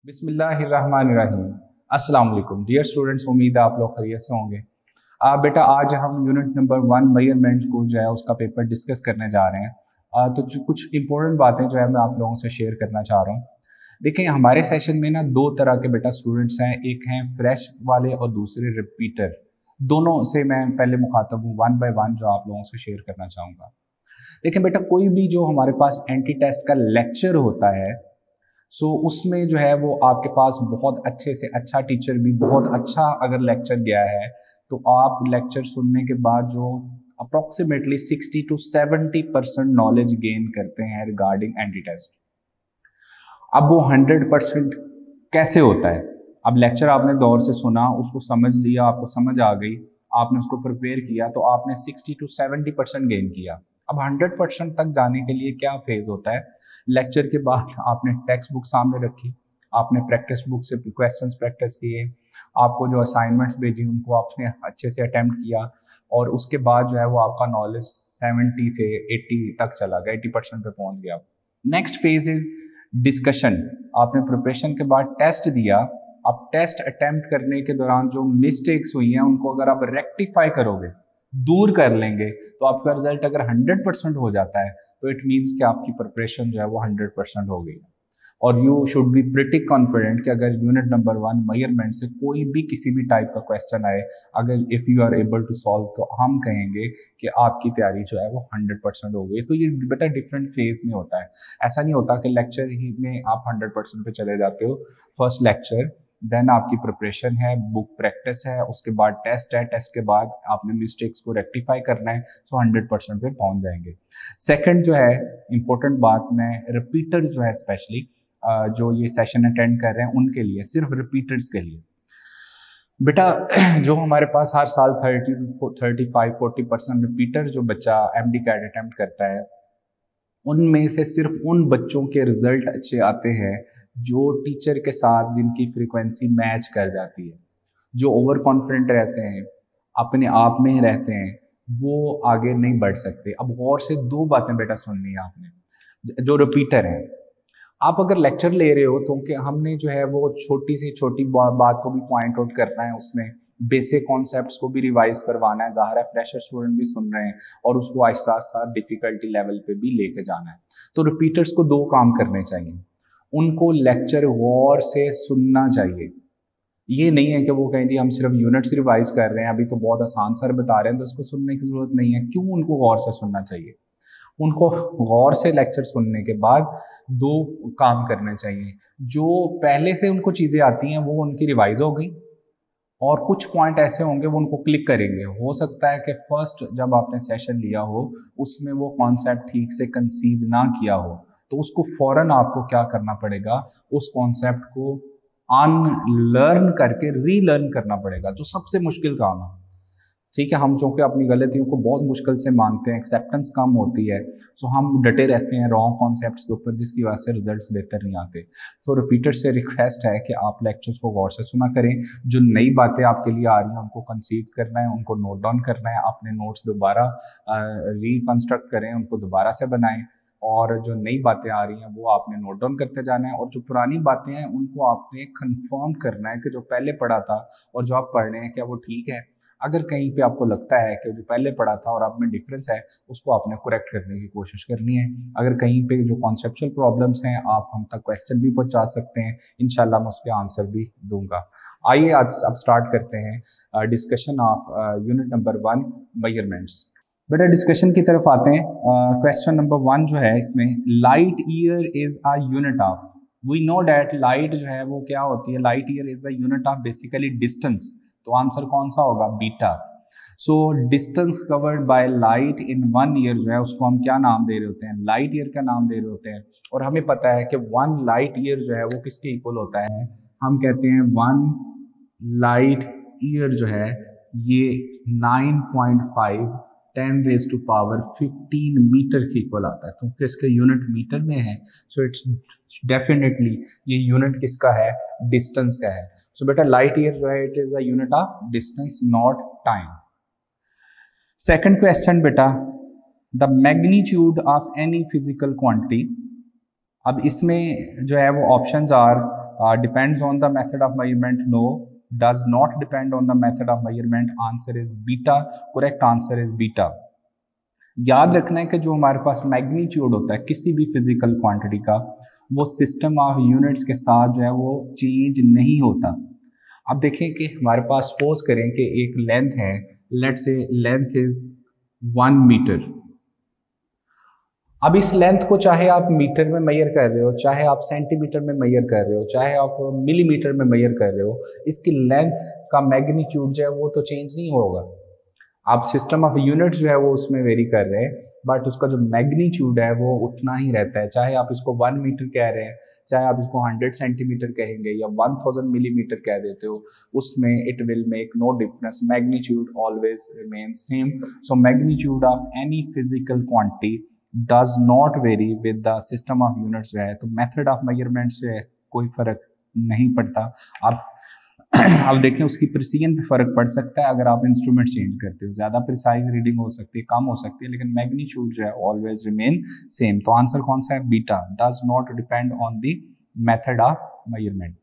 बिस्मिल्लाहिर्रहमानिर्रहीम। अस्सलाम वालेकुम डियर स्टूडेंट्स, उम्मीद है आप लोग खैरियत से होंगे। बेटा आज हम यूनिट नंबर 1 मेजरमेंट को जो है उसका पेपर डिस्कस करने जा रहे हैं। तो जो कुछ इंपॉर्टेंट बातें जो है मैं आप लोगों से शेयर करना चाह रहा हूँ। देखिए हमारे सेशन में ना दो तरह के बेटा स्टूडेंट्स हैं, एक हैं फ्रेश वाले और दूसरे रिपीटर। दोनों से मैं पहले मुखातब हूँ, वन बाय वन जो आप लोगों से शेयर करना चाहूँगा। देखिए बेटा कोई भी जो हमारे पास एंटी टेस्ट का लेक्चर होता है, सो उसमें जो है वो आपके पास बहुत अच्छे से अच्छा टीचर भी बहुत अच्छा अगर लेक्चर गया है तो आप लेक्चर सुनने के बाद जो अप्रोक्सीमेटली 60 to 70% नॉलेज गेन करते हैं रिगार्डिंग एंटी टेस्ट। अब वो 100% कैसे होता है? अब लेक्चर आपने दौर से सुना, उसको समझ लिया, आपको समझ आ गई, आपने उसको प्रिपेयर किया तो आपने 60 to 70% गेन किया। अब 100% तक जाने के लिए क्या फेज होता है? लेक्चर के बाद आपने टेक्स्ट बुक सामने रखी, आपने प्रैक्टिस बुक से क्वेश्चंस प्रैक्टिस किए, आपको जो असाइनमेंट्स भेजी उनको आपने अच्छे से अटेम्प्ट किया और उसके बाद जो है वो आपका नॉलेज 70 से 80 तक चला गया, 80% पे पहुंच गया। Next phase is discussion. आपने प्रिपरेशन के बाद टेस्ट दिया। अब टेस्ट अटेम्प्ट करने के दौरान जो मिस्टेक्स हुई हैं उनको अगर आप रेक्टिफाई करोगे, दूर कर लेंगे, तो आपका रिजल्ट अगर 100% हो जाता है तो इट मीन्स कि आपकी प्रिपरेशन जो है वो 100% हो गई। और you should be pretty confident कि अगर यूनिट नंबर 1 मेजरमेंट से कोई भी किसी भी टाइप का क्वेश्चन आए, अगर if you are able to solve, तो हम कहेंगे कि आपकी तैयारी जो है वो 100% हो गई। तो ये बेटा डिफरेंट फेज में होता है। ऐसा नहीं होता कि लेक्चर ही में आप 100% पे चले जाते हो। फर्स्ट लेक्चर, देन आपकी प्रिपरेशन है, बुक प्रैक्टिस है, उसके बाद टेस्ट है, टेस्ट के बाद आपने मिस्टेक्स को रेक्टिफाई करना है, सो 100% पे पहुंच जाएंगे। सेकंड जो है इंपॉर्टेंट बात, मैं रिपीटर जो है स्पेशली जो ये सेशन अटेंड कर रहे हैं उनके लिए, सिर्फ रिपीटर्स के लिए बेटा जो हमारे पास हर साल 35-40% रिपीटर जो बच्चा एमडी कैट अटेम्प्ट करता है, उनमें से सिर्फ उन बच्चों के रिजल्ट अच्छे आते हैं जो टीचर के साथ जिनकी फ्रीक्वेंसी मैच कर जाती है। जो ओवर कॉन्फिडेंट रहते हैं, अपने आप में रहते हैं, वो आगे नहीं बढ़ सकते। अब गौर से दो बातें बेटा सुननी है आपने। जो रिपीटर हैं, आप अगर लेक्चर ले रहे हो तो कि हमने जो है वो छोटी सी छोटी बात को भी पॉइंट आउट करना है, उसमें बेसिक कॉन्सेप्ट्स को भी रिवाइज करवाना है। ज़ाहिर है फ्रेशर स्टूडेंट भी सुन रहे हैं और उसको आहिस्ता आहिस्ता डिफिकल्टी लेवल पे भी लेके जाना है। तो रिपीटर्स को दो काम करने चाहिए, उनको लेक्चर गौर से सुनना चाहिए। ये नहीं है कि वो कहें जी हम सिर्फ यूनिट्स रिवाइज कर रहे हैं, अभी तो बहुत आसान सर बता रहे हैं तो इसको सुनने की जरूरत नहीं है। क्यों उनको गौर से सुनना चाहिए? उनको गौर से लेक्चर सुनने के बाद दो काम करने चाहिए। जो पहले से उनको चीज़ें आती हैं वो उनकी रिवाइज हो गई, और कुछ पॉइंट ऐसे होंगे वो उनको क्लिक करेंगे। हो सकता है कि फर्स्ट जब आपने सेशन लिया हो उसमें वो कॉन्सेप्ट ठीक से कंसीव ना किया हो, तो उसको फौरन आपको क्या करना पड़ेगा, उस कॉन्सेप्ट को अनलर्न करके रीलर्न करना पड़ेगा, जो सबसे मुश्किल काम है। ठीक है, हम चूँकि अपनी गलतियों को बहुत मुश्किल से मानते हैं, एक्सेप्टेंस कम होती है, सो हम डटे रहते हैं रॉन्ग कॉन्सेप्ट्स के ऊपर, जिसकी वजह से रिजल्ट्स बेहतर नहीं आते। तो रिपीटर से रिक्वेस्ट है कि आप लेक्चर्स को गौर से सुना करें। जो नई बातें आपके लिए आ रही हैं उनको कंसीव करना है, उनको नोट डाउन करना है, अपने नोट्स दोबारा रिकन्स्ट्रक्ट करें, उनको दोबारा से बनाएं, और जो नई बातें आ रही हैं वो आपने नोट डाउन करते जाना है, और जो पुरानी बातें हैं उनको आपने कंफर्म करना है कि जो पहले पढ़ा था और जो आप पढ़ रहे हैं क्या वो ठीक है। अगर कहीं पे आपको लगता है कि जो पहले पढ़ा था और अब में डिफरेंस है, उसको आपने करेक्ट करने की कोशिश करनी है। अगर कहीं पे जो कॉन्सेप्चुअल प्रॉब्लम्स हैं आप हम तक क्वेश्चन भी पहुंचा सकते हैं, इंशाल्लाह मैं उसके आंसर भी दूंगा। आइए आज अब स्टार्ट करते हैं discussion of unit number 1 measurements. बेटा डिस्कशन की तरफ आते हैं। क्वेश्चन नंबर 1 जो है इसमें, light year is a unit of, we know that light जो है वो क्या होती है, light year is the unit of basically distance. तो आंसर कौन सा होगा? Beta. So distance covered by light in 1 year जो है उसको हम क्या नाम दे रहे होते हैं? लाइट ईयर का नाम दे रहे होते हैं। और हमें पता है कि 1 लाइट ईयर जो है वो किसके इक्वल होता है? हम कहते हैं 1 लाइट ईयर जो है ये 9.5 10⁻15 मीटर के इक्वल आता है, क्योंकि इसके यूनिट मीटर में है। सो इट्स डेफिनेटली ये यूनिट किसका है? डिस्टेंस का है। सो बेटा लाइट ईयर जो है it is a unit of distance not time. Second question बेटा, the magnitude of any physical quantity. अब इसमें जो है वो options are depends on the method of measurement? No, does not depend on the method of measurement. Answer is beta. Correct answer is beta. याद रखना है कि जो हमारे पास मैग्नीट्यूड होता है किसी भी फिजिकल क्वांटिटी का, वो सिस्टम ऑफ यूनिट्स के साथ जो है वो चेंज नहीं होता। अब देखें कि हमारे पास सपोज करें कि एक लेंथ है, let's say length is 1 metre. अब इस लेंथ को चाहे आप मीटर में मेजर कर रहे हो, चाहे आप सेंटीमीटर में मेजर कर रहे हो, चाहे आप मिलीमीटर में मेजर कर रहे हो, इसकी लेंथ का मैग्नीट्यूड जो है वो तो चेंज नहीं होगा। आप सिस्टम ऑफ यूनिट्स जो है वो उसमें वेरी कर रहे हैं, बट उसका जो मैग्नीट्यूड है वो उतना ही रहता है। चाहे आप इसको 1 मीटर कह रहे हैं, चाहे आप इसको 100 सेंटीमीटर कहेंगे या 1000 मिलीमीटर कह देते हो, उसमें it will make no difference, magnitude always remain same. So magnitude of any physical quantity does not vary with the system of units जो है। तो मेथड ऑफ मेजरमेंट से कोई फर्क नहीं पड़ता। आप देखें उसकी प्रिसीजन पे फर्क पड़ सकता है अगर आप इंस्ट्रूमेंट चेंज करते हो, ज्यादा प्रिसाइज रीडिंग हो सकती है, कम हो सकती है, लेकिन मैग्नीट्यूड जो है ऑलवेज रिमेन सेम। तो आंसर कौन सा है? Beta. Does not depend on the method of measurement.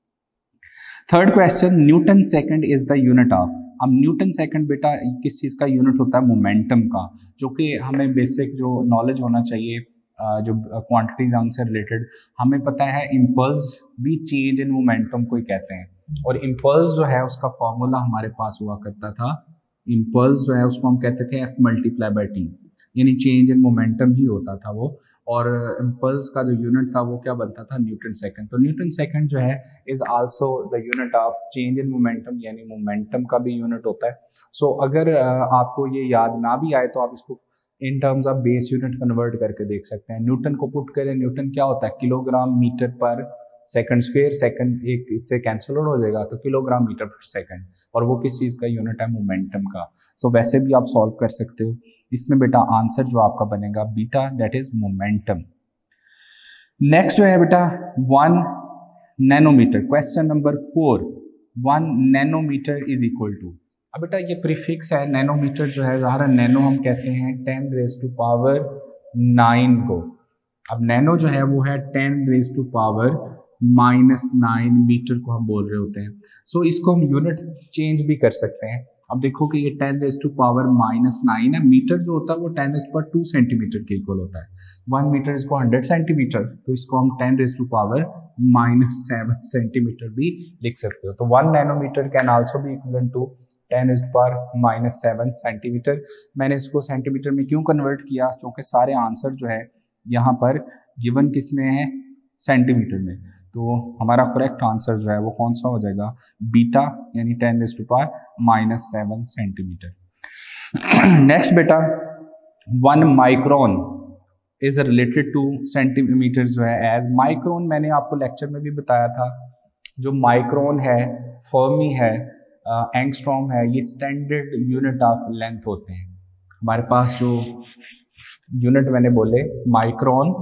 Third question, newton second is the unit of. अब न्यूटन सेकंड बेटा किस चीज का यूनिट होता है? मोमेंटम का, जो कि हमें बेसिक जो नॉलेज होना चाहिए जो क्वांटिटीज उनसे रिलेटेड। हमें पता है इम्पल्स भी चेंज इन मोमेंटम को ही कहते हैं, और इम्पल्स जो है उसका फॉर्मूला हमारे पास हुआ करता था, इम्पल्स जो है उसको हम कहते थे F मल्टीप्लाई बाई टी, यानी चेंज इन मोमेंटम ही होता था वो। और इम्पल्स का जो यूनिट था वो क्या बनता था? Newton second. तो न्यूटन सेकंड जो है is also the unit of change in momentum, यानी मोमेंटम का भी यूनिट होता है। सो अगर आपको ये याद ना भी आए तो आप इसको in terms of base unit convert करके देख सकते हैं। न्यूटन को पुट करें, न्यूटन क्या होता है? Kilogram metre per second square, second एक इससे कैंसिल हो जाएगा तो किलोग्राम मीटर पर सेकंड, और वो किस चीज का यूनिट है? मोमेंटम का। सो वैसे भी आप सॉल्व कर सकते हो। इसमें बेटा आंसर जो आपका बनेगा beta, that is momentum. Next जो है बेटा 1 nanometre. Question number 4, 1 nanometre is equal to. अब बेटा ये प्रीफिक्स है नैनोमीटर जो है, ज़ाहिर नैनो हम कहते हैं 10 रेज टू पावर 9 को। अब नैनो जो है वो है 10 रेज टू पावर -9 मीटर को हम बोल रहे होते हैं। सो इसको हम यूनिट चेंज भी कर सकते हैं। अब देखो कि ये 10 रेज टू पावर -9 है, मीटर जो होता है वो 10 रेज टू पावर 2 सेंटीमीटर के इक्वल होता है। 1 मीटर इसको 100 सेंटीमीटर, तो इसको हम 10 रेज टू पावर -7 सेंटीमीटर भी लिख सकते हो। तो 1 nanometre can also be equal to 10 raise to power -7 centimetre. मैंने इसको सेंटीमीटर में क्यों कन्वर्ट किया? क्योंकि सारे आंसर जो है यहाँ पर गिवन किस में है? सेंटीमीटर में। तो हमारा करेक्ट आंसर जो है वो कौन सा हो जाएगा? बीटा, यानी 10 raise to power -7 centimetre. Next बेटा 1 micron is related to centimetre जो है एज माइक्रोन। मैंने आपको लेक्चर में भी बताया था, जो माइक्रोन है, फर्मी है, एंगस्ट्रॉम है, ये स्टैंडर्ड यूनिट ऑफ लेंथ होते हैं। हमारे पास जो यूनिट मैंने बोले माइक्रोन,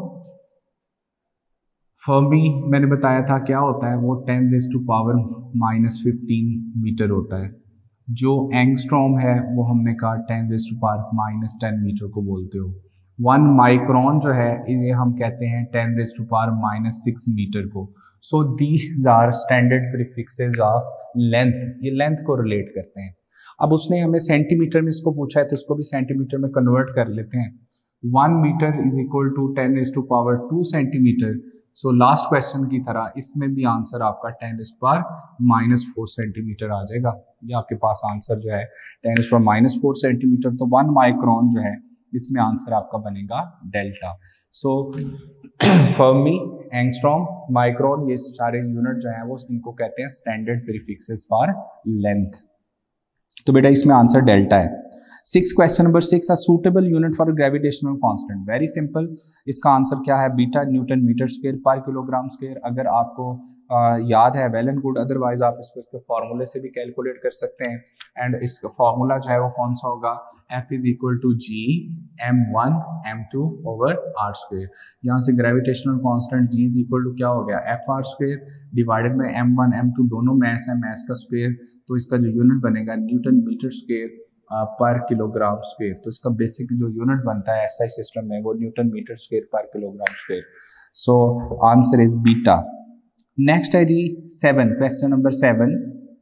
फर्मी मैंने बताया था क्या होता है, वो 10 रेज टू पावर -15 मीटर होता है। जो एंगस्ट्रॉम है वो हमने कहा 10 रेज टू पावर -10 मीटर को बोलते हो। 1 माइक्रोन जो है ये हम कहते हैं 10 रेज टू पावर -6 मीटर को। So these are standard prefixes of length, ये लेंथ को रिलेट करते हैं। अब उसने हमें सेंटीमीटर में इसको पूछा है तो इसको भी सेंटीमीटर में कन्वर्ट कर लेते हैं। 1 metre is equal to 10 raise to power 2 centimetre. So last question की तरह इसमें भी आंसर आपका 10 रेज टू पावर -4 सेंटीमीटर आ जाएगा। ये आपके पास आंसर जो है 10 रेज टू पावर -4 सेंटीमीटर। तो 1 माइक्रोन जो है इसमें आंसर आपका बनेगा delta. So fermi, angstrom, micron, ये सारे यूनिट जो है वो इनको कहते हैं स्टैंडर्ड प्रीफिक्सेस फॉर लेंथ। तो बेटा इसमें आंसर डेल्टा है। Question number 6, a suitable unit for gravitational constant. Very simple, इसका आंसर क्या है? Beta, newton metre square per kilogram square. अगर आपको याद है वेल एंड गुड, अदरवाइज आप इसको इसके फॉर्मूले से भी कैलकुलेट कर सकते हैं। एंड इसका फॉर्मूला जो है वो कौन सा होगा? F is equal to G m1 m2 over r square. यहाँ से gravitational constant G is equal to क्या हो गया? FR square divided by m1 m2, दोनों मैस है, मैस का स्क्वायर, तो इसका जो यूनिट बनेगा newton metre square per kilogram square. तो इसका बेसिक जो यूनिट बनता है SI सिस्टम में वो newton metre square per kilogram square. So answer is beta. Next है जी 7, question number 7।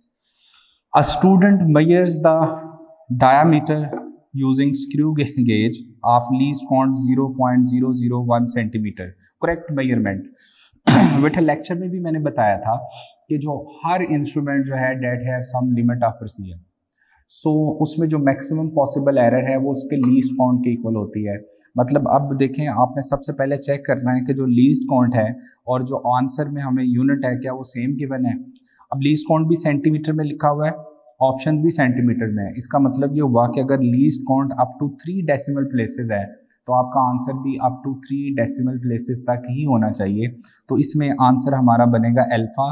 A student measures the diameter using screw gauge of least count 0.001 centimetre, correct measurement. बेटा lecture में भी मैंने बताया था कि जो हर इंस्ट्रूमेंट जो है that have some limit of precision, so उसमें जो मैक्सिमम पॉसिबल एरर है वो उसके लीस्ट काउंट के इक्वल होती है। मतलब अब देखें, आपने सबसे पहले चेक करना है कि जो लीस्ट काउंट है और जो आंसर में हमें यूनिट है क्या वो सेम गिवन है। अब लीस्ट काउंट भी सेंटीमीटर में लिखा हुआ है, ऑप्शन भी सेंटीमीटर में है, इसका मतलब ये हुआ कि अगर least count up to 3 decimal places है तो आपका आंसर भी अप टू 3 डेसिमल प्लेसेस तक ही होना चाहिए। तो इसमें आंसर हमारा बनेगा अल्फा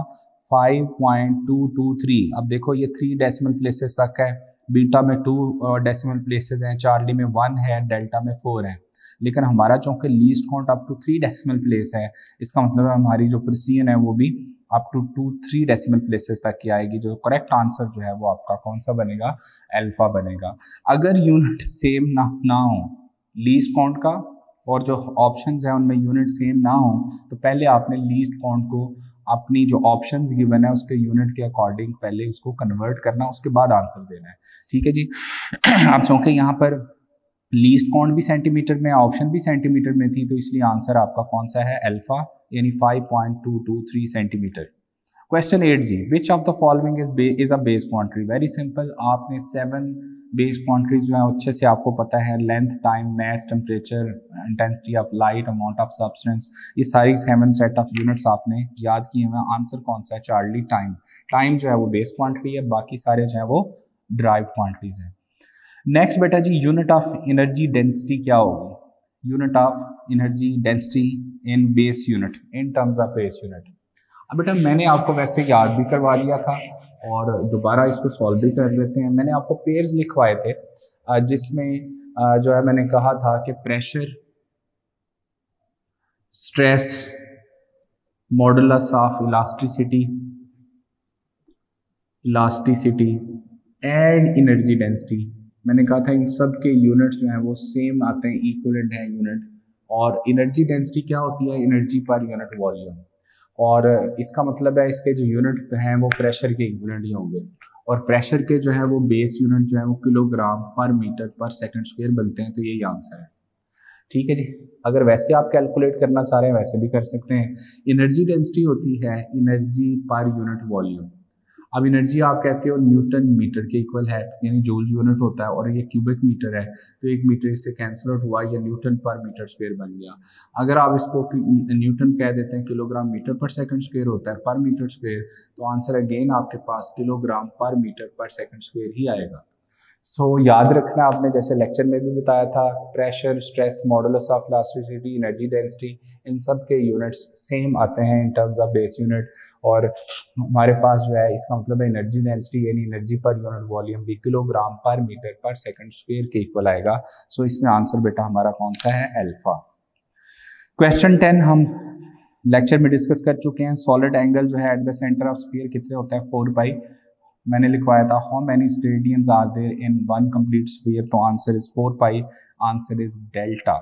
5.223। अब देखो ये 3 डेसिमल प्लेसेस तक है, बीटा में 2 डेसिमल प्लेसेस हैं, चार्ली में 1 है, डेल्टा में 4 है। लेकिन हमारा चूंकि least count up to 3 decimal place है, इसका मतलब हमारी जो प्रिसीजन है वो भी अप टू 3 डेसिमल प्लेसेस तक की आएगी। जो करेक्ट आंसर जो है वो आपका कौन सा बनेगा, अल्फा बनेगा। अगर यूनिट सेम ना हो लीस्ट काउंट का और जो ऑप्शंस है उनमें यूनिट सेम ना हो तो पहले आपने लीस्ट काउंट को अपनी जो ऑप्शंस गिवन है उसके यूनिट के अकॉर्डिंग पहले उसको कन्वर्ट करना, उसके बाद आंसर देना है। ठीक है जी। आप चूंकि यहाँ पर लीस्ट काउंट भी सेंटीमीटर में, ऑप्शन भी सेंटीमीटर में थी, तो इसलिए आंसर आपका कौन सा है, अल्फा यानी 5.223 सेंटीमीटर। क्वेश्चन 8 जी, which of the following is a base quantity. Very simple, आपने 7 बेस क्वांटिटीज जो है अच्छे से आपको पता है, length, time, mass, temperature, intensity of light, amount of substance, ये सारी 7 सेट ऑफ यूनिट्स आपने याद किए हुए। आंसर कौन सा है, चार्ली। टाइम, टाइम जो है वो बेस क्वांटिटी है, बाकी सारे जो है वो ड्राइव क्वांटिटीज हैं। नेक्स्ट बेटा जी, यूनिट ऑफ एनर्जी डेंसिटी क्या होगी, unit of energy density in base unit, in terms of base unit. अब बेटा मैंने आपको वैसे याद भी करवा दिया था और दोबारा इसको सॉल्व भी कर देते हैं। मैंने आपको पेयर्स लिखवाए थे जिसमें जो है मैंने कहा था कि pressure, stress, modulus of elasticity and energy density. मैंने कहा था इन सब के यूनिट्स जो हैं वो सेम आते हैं, इक्विवेलेंट हैं यूनिट। और एनर्जी डेंसिटी क्या होती है, एनर्जी पर यूनिट वॉल्यूम। और इसका मतलब है इसके जो यूनिट हैं वो प्रेशर के इक्विवेलेंट ही होंगे। और प्रेशर के जो है वो बेस यूनिट जो है वो kilogram per metre per second square बनते हैं। तो यही आंसर है। ठीक है जी। अगर वैसे आप कैलकुलेट करना चाह रहे हैं वैसे भी कर सकते हैं। एनर्जी डेंसिटी होती है एनर्जी पर यूनिट वॉल्यूम। अब एनर्जी आप कहते हो न्यूटन मीटर के इक्वल है, यानी जूल यूनिट होता है, और ये क्यूबिक मीटर है तो 1 मीटर इससे कैंसिल आउट हुआ, या न्यूटन पर मीटर स्क्वायर बन गया। अगर आप इसको न्यूटन कह देते हैं, kilogram metre per second square होता है पर मीटर स्क्वायर, तो आंसर अगेन आपके पास kilogram per metre per second square ही आएगा। सो याद रखना आपने, जैसे लेक्चर में भी बताया था, pressure, stress, modulus of elasticity, energy density, इन सब के यूनिट्स सेम आते हैं in terms of base unit. और हमारे पास जो है इसका मतलब है एनर्जी डेंसिटी यानी एनर्जी पर यूनिट वॉल्यूम भी kilogram per metre per second square के इक्वल आएगा। सो इसमें आंसर बेटा हमारा कौन सा है, अल्फा। क्वेश्चन 10 हम लेक्चर में डिस्कस कर चुके हैं। सॉलिड एंगल जो है at the centre of sphere कितने होता है, 4 पाई। मैंने लिखवाया था how many steradians are there in one complete sphere, तो answer is 4 pi, answer is delta.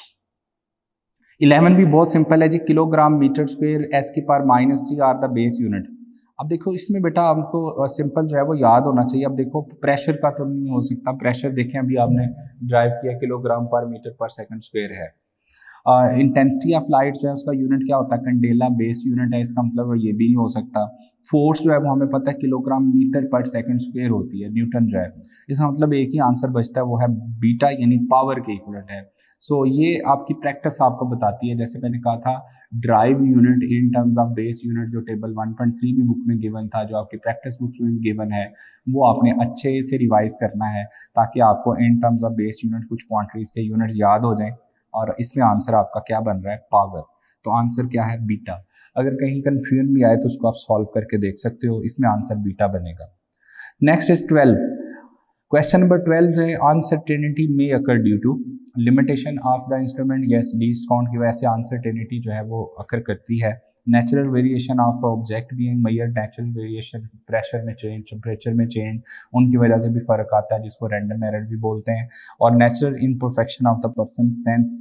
11 भी बहुत सिंपल है जी, किलोग्राम मीटर स्क्वायर एस की power -3 are the base unit. अब देखो इसमें बेटा हमको सिंपल जो है वो याद होना चाहिए। अब देखो प्रेशर का तो नहीं हो सकता, प्रेशर देखें अभी आपने ड्राइव किया, kilogram per metre per second square है। इंटेंसिटी ऑफ लाइट जो है उसका यूनिट क्या होता है, कैंडेला, बेस यूनिट है, इसका मतलब ये भी नहीं हो सकता। फोर्स जो है वो हमें पता है kilogram metre per second square होती है, न्यूटन जो है, इसका मतलब एक ही आंसर बचता है वो है बीटा यानी पावर के इक्विवेलेंट है। सो ये आपकी प्रैक्टिस आपको बताती है, जैसे मैंने कहा था derived unit in terms of base unit जो टेबल 1.3 भी बुक में गिवन था, जो आपकी प्रैक्टिस बुक में गिवन है, वो आपने अच्छे से रिवाइज करना है ताकि आपको in terms of base unit कुछ क्वांटिटीज के यूनिट्स याद हो जाएं। और इसमें आंसर आपका क्या बन रहा है, पावर। तो आंसर क्या है, बीटा। अगर कहीं कंफ्यूजन भी आए तो उसको आप सॉल्व करके देख सकते हो, इसमें आंसर बीटा बनेगा। नेक्स्ट इज 12, क्वेश्चन नंबर 12 जो है, uncertainty may occur due to limitation of the instrument, yes least count की वजह से अनसर्टेनिटी जो है वो अकर करती है। Natural variation of object being measured, natural variation pressure में चेंज, टेम्परेचर में चेंज, उनकी वजह से भी फर्क आता है जिसको रैंडम एरर भी बोलते हैं। और natural imperfection of the person sense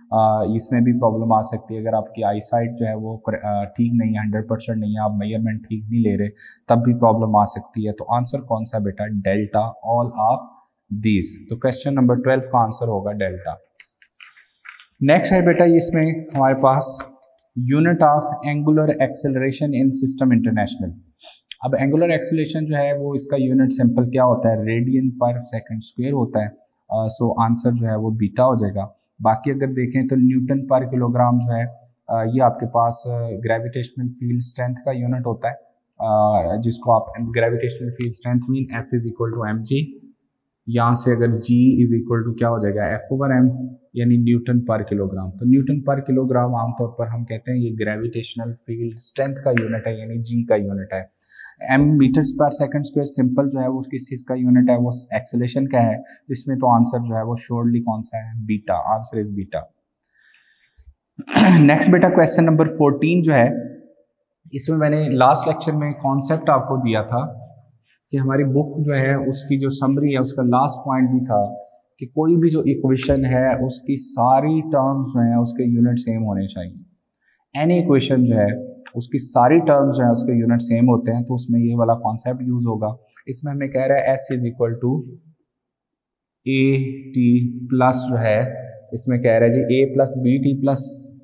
इसमें भी प्रॉब्लम आ सकती है। अगर आपकी आई साइट जो है वो ठीक नहीं है, 100% नहीं है, आप मेजरमेंट ठीक नहीं ले रहे, तब भी प्रॉब्लम आ सकती है। तो आंसर कौन सा बेटा? Delta, all of these. तो क्वेश्चन नंबर 12 का आंसर होगा डेल्टा। नेक्स्ट है बेटा इसमें हमारे पास unit of angular acceleration in system international. अब एंगुलर एक्सेलरेशन जो है वो इसका यूनिट सिंपल क्या होता है? रेडियन पर सेकंड स्क्वायर होता है। सो आंसर जो है वो बीटा हो जाएगा। बाकी अगर देखें तो न्यूटन पर किलोग्राम जो है ये आपके पास ग्रेविटेशनल फील्ड स्ट्रेंथ का यूनिट होता है, जिसको आप gravitational field strength mean F is equal to M G. यहाँ से अगर G इज इक्वल टू क्या हो जाएगा? F/m, यानी न्यूटन पर किलोग्राम। तो न्यूटन पर किलोग्राम आमतौर पर हम कहते हैं ये ग्रेविटेशनल फील्ड स्ट्रेंथ का यूनिट है, यानी G का यूनिट है। m metres per second square simple जो है वो किस चीज़ का यूनिट है? वो एक्सेलरेशन का है। तो इसमें तो आंसर जो है वो श्योरली कौन सा है? Beta. Answer is beta. Next बेटा क्वेश्चन नंबर 14 जो है, इसमें मैंने लास्ट लेक्चर में कॉन्सेप्ट आपको दिया था कि हमारी बुक जो है उसकी जो समरी है उसका लास्ट पॉइंट भी था कि कोई भी जो इक्वेशन है उसकी सारी टर्म्स जो हैं उसके यूनिट सेम होने चाहिए। एनी इक्वेशन जो है उसकी सारी टर्म्स जो है उसके यूनिट सेम होते हैं, तो उसमें ये वाला कॉन्सेप्ट यूज होगा। इसमें हमें कह रहा है S is equal to A T plus जो है, इसमें कह रहा है जी A plus B T plus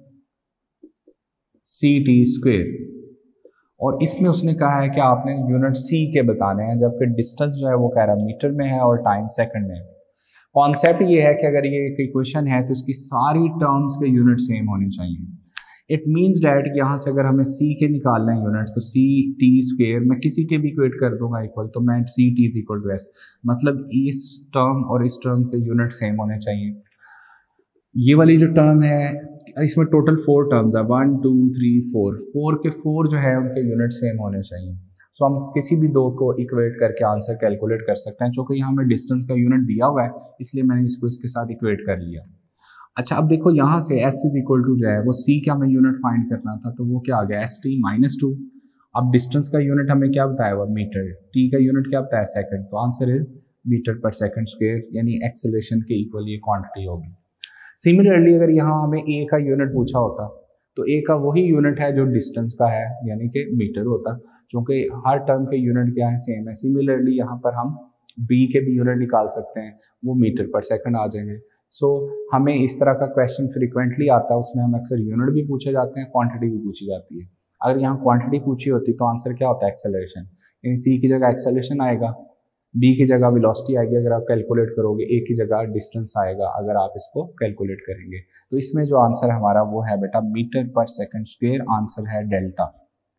C T square, और इसमें उसने कहा है कि आपने यूनिट C के बताने हैं, जबकि डिस्टेंस जो है वो कह रहा है मीटर में है और टाइम सेकंड में है। कॉन्सेप्ट ये है कि अगर ये एक इक्वेशन है तो इसकी सारी टर्म्स के यूनिट सेम होने चाहिए। इट मीन्स डैट यहाँ से अगर हमें C के निकालना है यूनिट, तो सी टी स्क्वेयर मैं किसी के भी इक्वेट कर दूंगा इक्वल, तो मैं C T is equal to S, मतलब इस टर्म और इस टर्म के यूनिट सेम होने चाहिए। ये वाली जो टर्म है इसमें टोटल 4 टर्म्स है, 1 2 3 4, 4 के 4 जो है उनके यूनिट सेम होने चाहिए। सो हम किसी भी दो को इक्वेट करके आंसर कैलकुलेट कर सकते हैं। क्योंकि यहाँ हमें डिस्टेंस का यूनिट दिया हुआ है इसलिए मैंने इसको इसके साथ इक्वेट कर लिया। अच्छा, अब देखो यहाँ से S इज इक्वल टू जो है वो C का हमें यूनिट फाइंड करना था, तो वो क्या आ गया? ST-2। अब डिस्टेंस का यूनिट हमें क्या बताया हुआ? मीटर। T का यूनिट क्या बताया? सेकंड। तो answer is metre per second square, यानी एक्सेलरेशन के इक्वल ये क्वांटिटी होगी। सिमिलरली अगर यहाँ हमें A का यूनिट पूछा होता तो A का वही यूनिट है जो डिस्टेंस का है, यानी कि मीटर होता, क्योंकि हर टर्म के यूनिट क्या है? सेम है। सिमिलरली यहाँ पर हम B के भी यूनिट निकाल सकते हैं, वो मीटर पर सेकंड आ जाएंगे। सो हमें इस तरह का क्वेश्चन फ्रीक्वेंटली आता है, उसमें हम अक्सर यूनिट भी पूछे जाते हैं, क्वांटिटी भी पूछी जाती है। अगर यहाँ क्वांटिटी पूछी होती तो आंसर क्या होता है? एक्सेलरेशन, यानी C की जगह एक्सेलरेशन आएगा, B की जगह वेलोसिटी आएगी अगर आप कैलकुलेट करोगे, A की जगह डिस्टेंस आएगा अगर आप इसको कैलकुलेट करेंगे। तो इसमें जो आंसर है हमारा वो है बेटा metre per second square, answer है delta.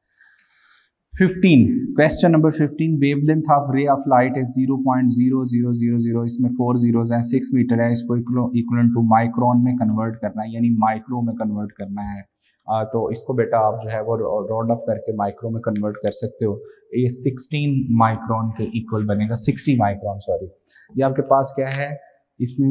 15 question number 15, wavelength of ray of light is 0.0000, इसमें 4 जीरोज हैं, 6 मीटर है, इसको इक्वलेंट टू माइक्रोन में कन्वर्ट करना है, यानी माइक्रो में कन्वर्ट करना है। तो इसको बेटा आप जो है वो राउंड अप करके माइक्रो में कन्वर्ट कर सकते हो। ये 16 माइक्रोन के इक्वल बनेगा, 60 माइक्रोन सॉरी। ये आपके पास क्या है? इसमें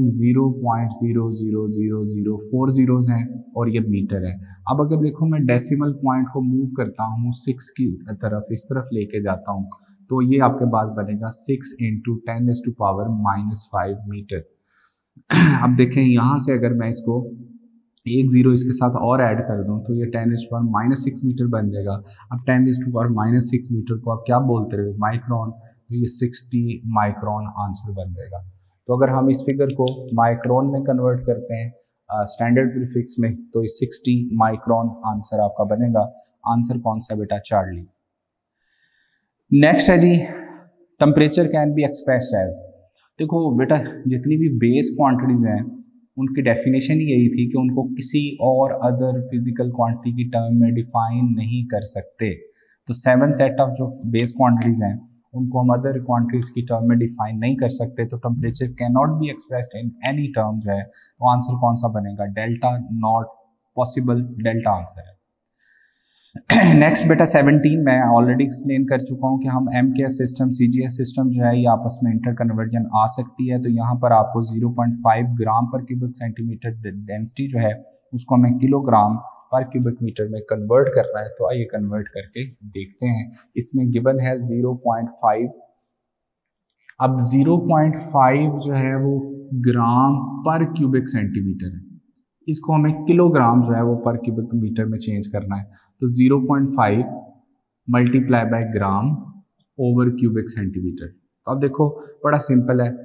0.00004 जीरोज हैं और ये मीटर है। अब अगर देखो मैं डेसिमल पॉइंट को मूव करता हूँ 6 की तरफ, इस तरफ लेके जाता हूँ, तो ये आपके पास बनेगा 6 × 10⁻⁻5 मीटर। अब देखें यहाँ से अगर मैं इसको एक जीरो इसके साथ और ऐड कर दूं तो ये 10⁻⁻6 मीटर बन जाएगा। अब 10⁻⁻6 मीटर को आप क्या बोलते रहे? माइक्रोन, तो ये 60 माइक्रोन आंसर बन जाएगा। तो अगर हम इस फिगर को माइक्रोन में कन्वर्ट करते हैं स्टैंडर्ड प्रीफिक्स में, तो ये 60 माइक्रोन आंसर आपका बनेगा। आंसर कौन सा बेटा? चार्ली। नेक्स्ट है जी, temperature can be expressed as. देखो बेटा जितनी भी बेस क्वांटिटीज हैं उनकी डेफिनेशन यही थी कि उनको किसी और अदर फिजिकल क्वांटिटी की टर्म में डिफाइन नहीं कर सकते। तो 7 सेट ऑफ जो बेस क्वांटिटीज हैं उनको हम अदर क्वांटिटीज की टर्म में डिफाइन नहीं कर सकते। तो temperature can not be expressed in any term जो है, तो आंसर कौन सा बनेगा? Delta, not possible, delta answer है। नेक्स्ट बेटा 17, मैं ऑलरेडी एक्सप्लेन कर चुका हूँ कि हम MKS सिस्टम, CGS सिस्टम जो है ये आपस में इंटर कन्वर्जन आ सकती है। तो यहाँ पर आपको 0.5 ग्राम पर क्यूबिक सेंटीमीटर डेंसिटी जो है उसको हमें किलोग्राम पर क्यूबिक मीटर में कन्वर्ट करना है। तो आइए कन्वर्ट करके देखते हैं। इसमें गिवन है 0.5। अब 0.5 जो है वो ग्राम पर क्यूबिक सेंटीमीटर है। इसको हमें किलोग्राम जो है वो पर क्यूबिक मीटर में चेंज करना है। तो 0.5 multiply by gram over cubic centimetre. तो अब देखो बड़ा सिंपल है,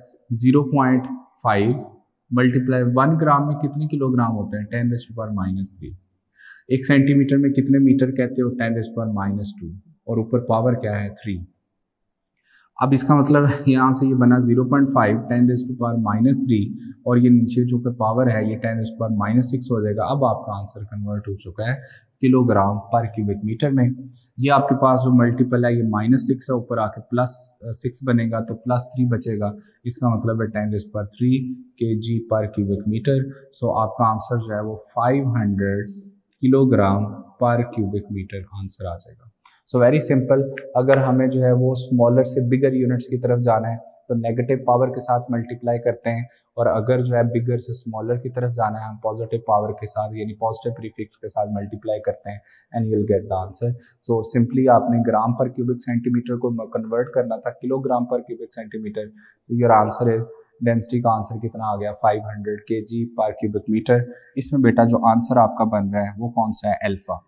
0.5 मल्टीप्लाई 1 ग्राम में कितने किलोग्राम होते हैं, 10⁻⁻3। 1 सेंटीमीटर में कितने मीटर कहते हो, 10⁻⁻2, और ऊपर पावर क्या है 3। अब इसका मतलब यहाँ से ये बना 0.5 10⁻⁻3, और ये नीचे जो कि पावर है ये 10⁻⁻6 हो जाएगा। अब आपका आंसर कन्वर्ट हो चुका है किलोग्राम पर क्यूबिक मीटर में। ये आपके पास जो मल्टीपल है ये -6 है, ऊपर आके +6 बनेगा तो +3 बचेगा। इसका मतलब है 10⁻³ kg पर क्यूबिक मीटर। सो आपका आंसर जो है वो 500 kilogram per cubic metre answer आ जाएगा। So very simple. अगर हमें जो है वो स्मॉलर से बिगर यूनिट्स की तरफ जाना है तो नेगेटिव पावर के साथ मल्टीप्लाई करते हैं, और अगर जो है बिगर से स्मॉलर की तरफ जाना है हम पॉजिटिव पावर के साथ यानी पॉजिटिव प्रीफिक्स के साथ मल्टीप्लाई करते हैं and you will get the answer. So simply आपने ग्राम पर क्यूबिक सेंटीमीटर को कन्वर्ट करना था किलोग्राम पर क्यूबिक सेंटीमीटर। तो योर आंसर इज, डेंसिटी का आंसर कितना आ गया 500 kg पर क्यूबिक मीटर। इसमें बेटा जो आंसर आपका बन रहा है वो कौन सा है, अल्फा।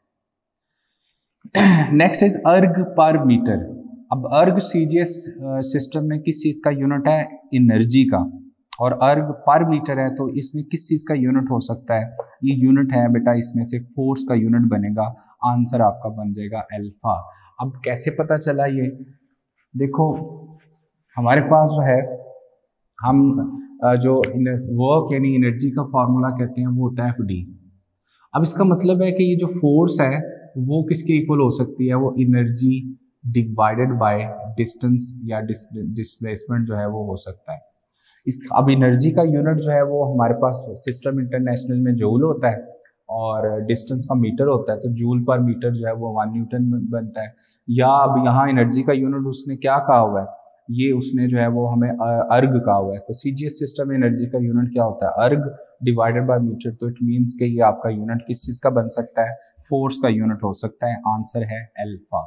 नेक्स्ट इज अर्ग पर मीटर। अब अर्ग सीजीएस सिस्टम में किस चीज का यूनिट है, एनर्जी का, और अर्ग पर मीटर है तो इसमें किस चीज का यूनिट हो सकता है, ये यूनिट है बेटा इसमें से फोर्स का यूनिट बनेगा। आंसर आपका बन जाएगा अल्फा। अब कैसे पता चला ये, देखो हमारे पास जो है हम जो वर्क यानी एनर्जी का फॉर्मूला कहते हैं वो होता है FD। अब इसका मतलब है कि ये जो फोर्स है वो किसके इक्वल हो सकती है, वो एनर्जी डिवाइडेड बाय डिस्टेंस या डिस्प्लेसमेंट जो है वो हो सकता है। अब एनर्जी का यूनिट जो है वो हमारे पास सिस्टम इंटरनेशनल में जूल होता है और डिस्टेंस का मीटर होता है, तो जूल पर मीटर जो है वो 1 न्यूटन बनता है। या अब यहाँ एनर्जी का यूनिट उसने क्या कहा हुआ है, ये उसने जो है वो हमें अर्ग कहा हुआ है। तो सीजीएस सिस्टम में एनर्जी का यूनिट क्या होता है, अर्ग डिवाइडेड बाय मीटर। तो इट मीन्स कि ये आपका यूनिट किस चीज का बन सकता है, फोर्स का यूनिट हो सकता है। आंसर है अल्फा।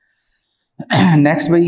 नेक्स्ट भाई,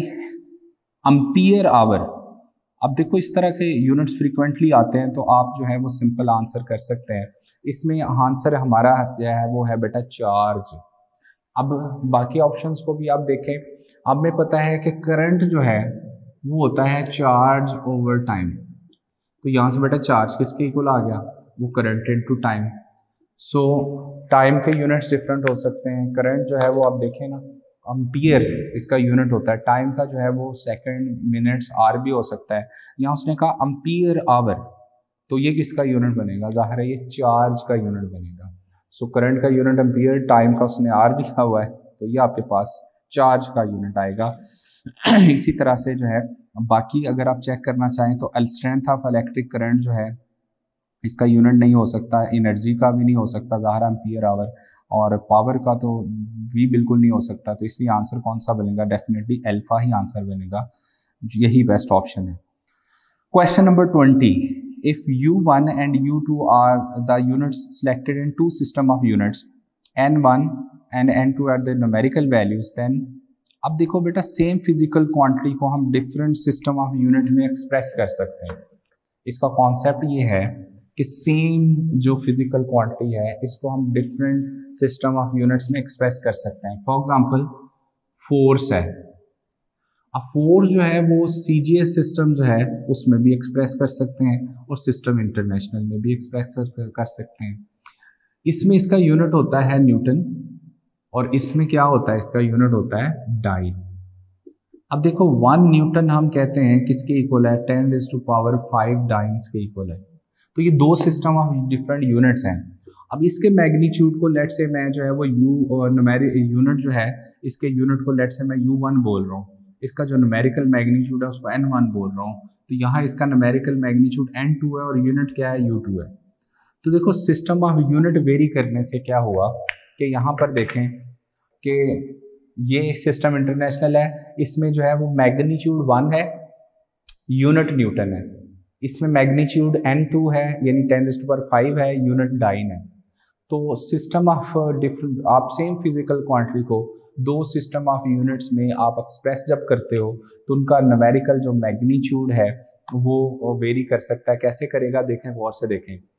एम्पियर आवर। अब देखो इस तरह के यूनिट्स फ्रीक्वेंटली आते हैं तो आप जो है वो सिंपल आंसर कर सकते हैं। इसमें आंसर हमारा जो है वो है बेटा चार्ज। अब बाकी ऑप्शंस को भी आप देखें, अब हमें पता है कि करंट जो है वो होता है चार्ज ओवर टाइम। तो यहाँ से बेटा चार्ज किसके इक्वल आ गया, वो current into time. So time के यूनिट्स डिफरेंट हो सकते हैं। करंट जो है वो आप देखें ना, एम्पियर इसका यूनिट होता है, टाइम का जो है वो सेकंड, मिनट्स, आर भी हो सकता है। यहाँ उसने कहा एम्पियर आवर, तो ये किसका यूनिट बनेगा, जाहिर है ये चार्ज का यूनिट बनेगा। सो करंट का यूनिट एम्पियर, टाइम का उसने आर लिखा हुआ है तो ये आपके पास चार्ज का यूनिट आएगा। इसी तरह से जो है बाकी अगर आप चेक करना चाहें तो स्ट्रेंथ ऑफ इलेक्ट्रिक करंट जो है इसका यूनिट नहीं हो सकता, एनर्जी का भी नहीं हो सकता ज़ाहिर एम्पियर आवर, और पावर का तो भी बिल्कुल नहीं हो सकता। तो इसलिए आंसर कौन सा बनेगा, डेफिनेटली अल्फा ही आंसर बनेगा, यही बेस्ट ऑप्शन है। Question number 20, if U1 and U2 are the units selected in two system of units N1 and N2 are the numerical values, then अब देखो बेटा सेम फिजिकल क्वांटिटी को हम different system of unit में express कर सकते हैं। इसका कॉन्सेप्ट ये है कि सेम जो फिजिकल क्वांटिटी है इसको हम डिफरेंट सिस्टम ऑफ यूनिट्स में एक्सप्रेस कर सकते हैं। फॉर एग्जांपल फोर्स है, अब फोर्स जो है वो सीजीएस सिस्टम जो है उसमें भी एक्सप्रेस कर सकते हैं और सिस्टम इंटरनेशनल में भी एक्सप्रेस कर सकते हैं। इसमें इसका यूनिट होता है न्यूटन और इसमें क्या होता है, इसका यूनिट होता है डाइन। अब देखो 1 न्यूटन हम कहते हैं किसके इक्वल है, 10⁵ डाइन्स के इक्वल है। तो ये दो सिस्टम ऑफ डिफरेंट यूनिट्स हैं। अब इसके मैग्नीट्यूड को लेट से मैं जो है वो यूनिट जो है इसके यूनिट को लेट से मैं U1 बोल रहा हूँ, इसका जो न्यूमेरिकल मैग्नीट्यूड है उसको N1 बोल रहा हूँ, तो यहाँ इसका न्यूमेरिकल मैग्नीट्यूड N2 है और यूनिट क्या है, U2 है। तो देखो सिस्टम ऑफ यूनिट वेरी करने से क्या हुआ कि यहाँ पर देखें कि ये सिस्टम इंटरनेशनल है, इसमें जो है वो मैग्नीट्यूड 1 है, यूनिट न्यूटन है। इसमें मैग्नीट्यूड N2 है यानी 10⁵ है, यूनिट डाइन है। तो सिस्टम ऑफ डिफरेंट, आप सेम फिजिकल क्वांटिटी को दो सिस्टम ऑफ यूनिट्स में आप एक्सप्रेस जब करते हो तो उनका न्यूमेरिकल जो मैग्नीट्यूड है वो वेरी कर सकता है। कैसे करेगा देखें, गौर से देखें।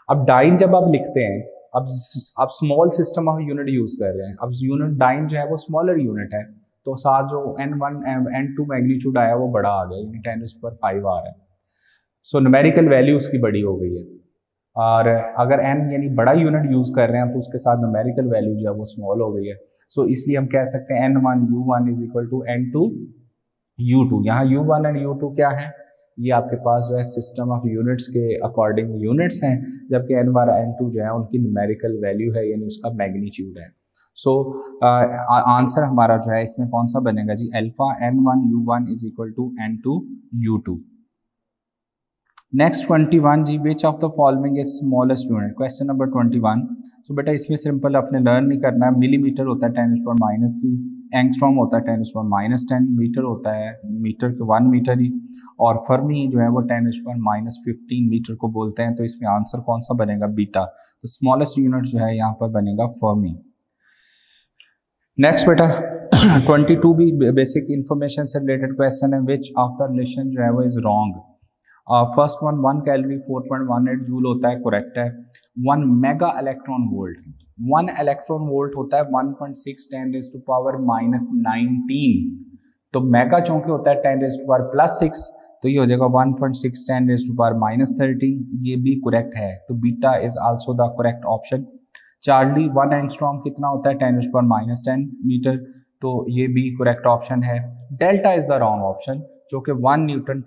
अब डाइन जब आप लिखते हैं, अब आप small system of unit use कर रहे हैं, अब यूनिट डाइन जो है वो स्मॉलर यूनिट है, तो साथ जो n1 n2 मैग्नीट्यूड आया वो बड़ा आ गया, यानी 10⁵ आ रहा है। सो न्यूमेरिकल वैल्यू उसकी बड़ी हो गई है। और अगर n यानी बड़ा यूनिट यूज कर रहे हैं तो उसके साथ न्यूमेरिकल वैल्यू जो है वो स्मॉल हो गई है। सो इसलिए हम कह सकते हैं n1 u1 is equal to n2 u2। यहाँ u1 एंड u2 क्या है, ये आपके पास जो है सिस्टम ऑफ यूनिट्स के अकॉर्डिंग यूनिट्स हैं, जबकि n1 n2 जो है उनकी न्यूमेरिकल वैल्यू है, यानी उसका मैग्नीट्यूड है। सो आंसर हमारा जो है इसमें कौन सा बनेगा जी, alpha n1 u1 is equal to n2 u2। Next 21 जी, which of the following is smallest unit, question number 21। So बेटा इसमें सिंपल अपने लर्न नहीं करना है, मिलीमीटर होता है 10⁻⁻3, एंगस्ट्रॉम होता है 10⁻⁻10, मीटर होता है मीटर के 1 मीटर ही, और फर्मी जो है वो 10⁻⁻15 मीटर को बोलते हैं। तो इसमें आंसर कौन सा बनेगा, बीटा। तो स्मॉलेस्ट यूनिट जो है यहाँ पर बनेगा फर्मी। नेक्स्ट बेटा 22 भी बेसिक इंफॉर्मेशन से रिलेटेड क्वेश्चन है, विच ऑफ द रिलेशन जो है वो is wrong. First one 1 calorie 4.18 joule होता है, करेक्ट है। 1 mega electron volt, 1 electron volt होता है 1.6 10⁻⁻19। तो मेगा चूंकि होता है 10⁻+6, तो ये हो जाएगा 1.6 10⁻⁻13, ये भी करेक्ट है। तो beta is also the correct option. Charlie 1 angstrom कितना होता है 10⁻⁻10 मीटर, तो ये भी करेक्ट ऑप्शन है। Delta is the wrong option, जो कि 1 न्यूटन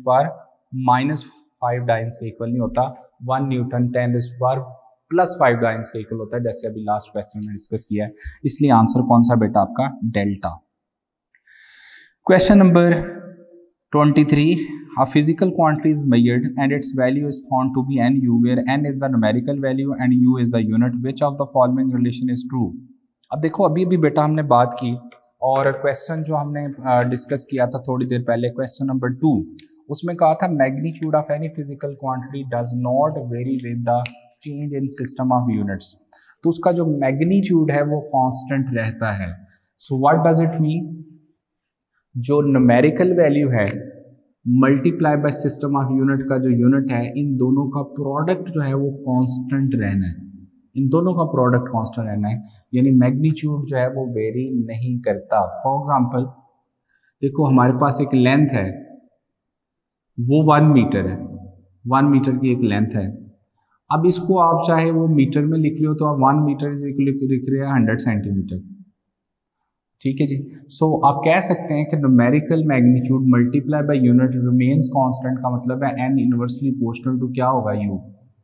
10⁻⁻5 डाइन्स के इक्वल नहीं होता, 1 न्यूटन 10⁻+5 डाइन्स के इक्वल होता है, जैसे अभी लास्ट क्वेश्चन में डिस्कस किया है। इसलिए आंसर कौन सा बेटा आपका, delta. Question number 23, a physical quantity is measured and its value is found to be nu, where n is the numerical value and u is the unit. Which of the following relation is true? अब देखो अभी भी बेटा हमने बात की, और question जो हमने डिस्कस किया था थोड़ी देर पहले, क्वेश्चन नंबर 2, उसमें कहा था magnitude of any physical quantity does not vary with the change in system of units. तो उसका जो मैग्नीट्यूड है वो कांस्टेंट रहता है। So what does it mean, जो न्यूमेरिकल वैल्यू है multiply by system of unit का जो यूनिट है, इन दोनों का प्रोडक्ट जो है वो कांस्टेंट रहना है, इन दोनों का प्रोडक्ट कांस्टेंट रहना है, यानी मैग्नीट्यूड जो है वो वेरी नहीं करता। फॉर एग्जांपल देखो हमारे पास एक लेंथ है, वो 1 मीटर है, 1 मीटर की एक लेंथ है। अब इसको आप चाहे वो मीटर में लिख रहे हो तो आप 1 मीटर इज इक्वल लिख रहे हैं 100 सेंटीमीटर, ठीक है जी। सो आप कह सकते हैं कि numerical magnitude multiply by unit remains constant, का मतलब है n इनवर्सली प्रोपोर्शनल टू क्या होगा, u।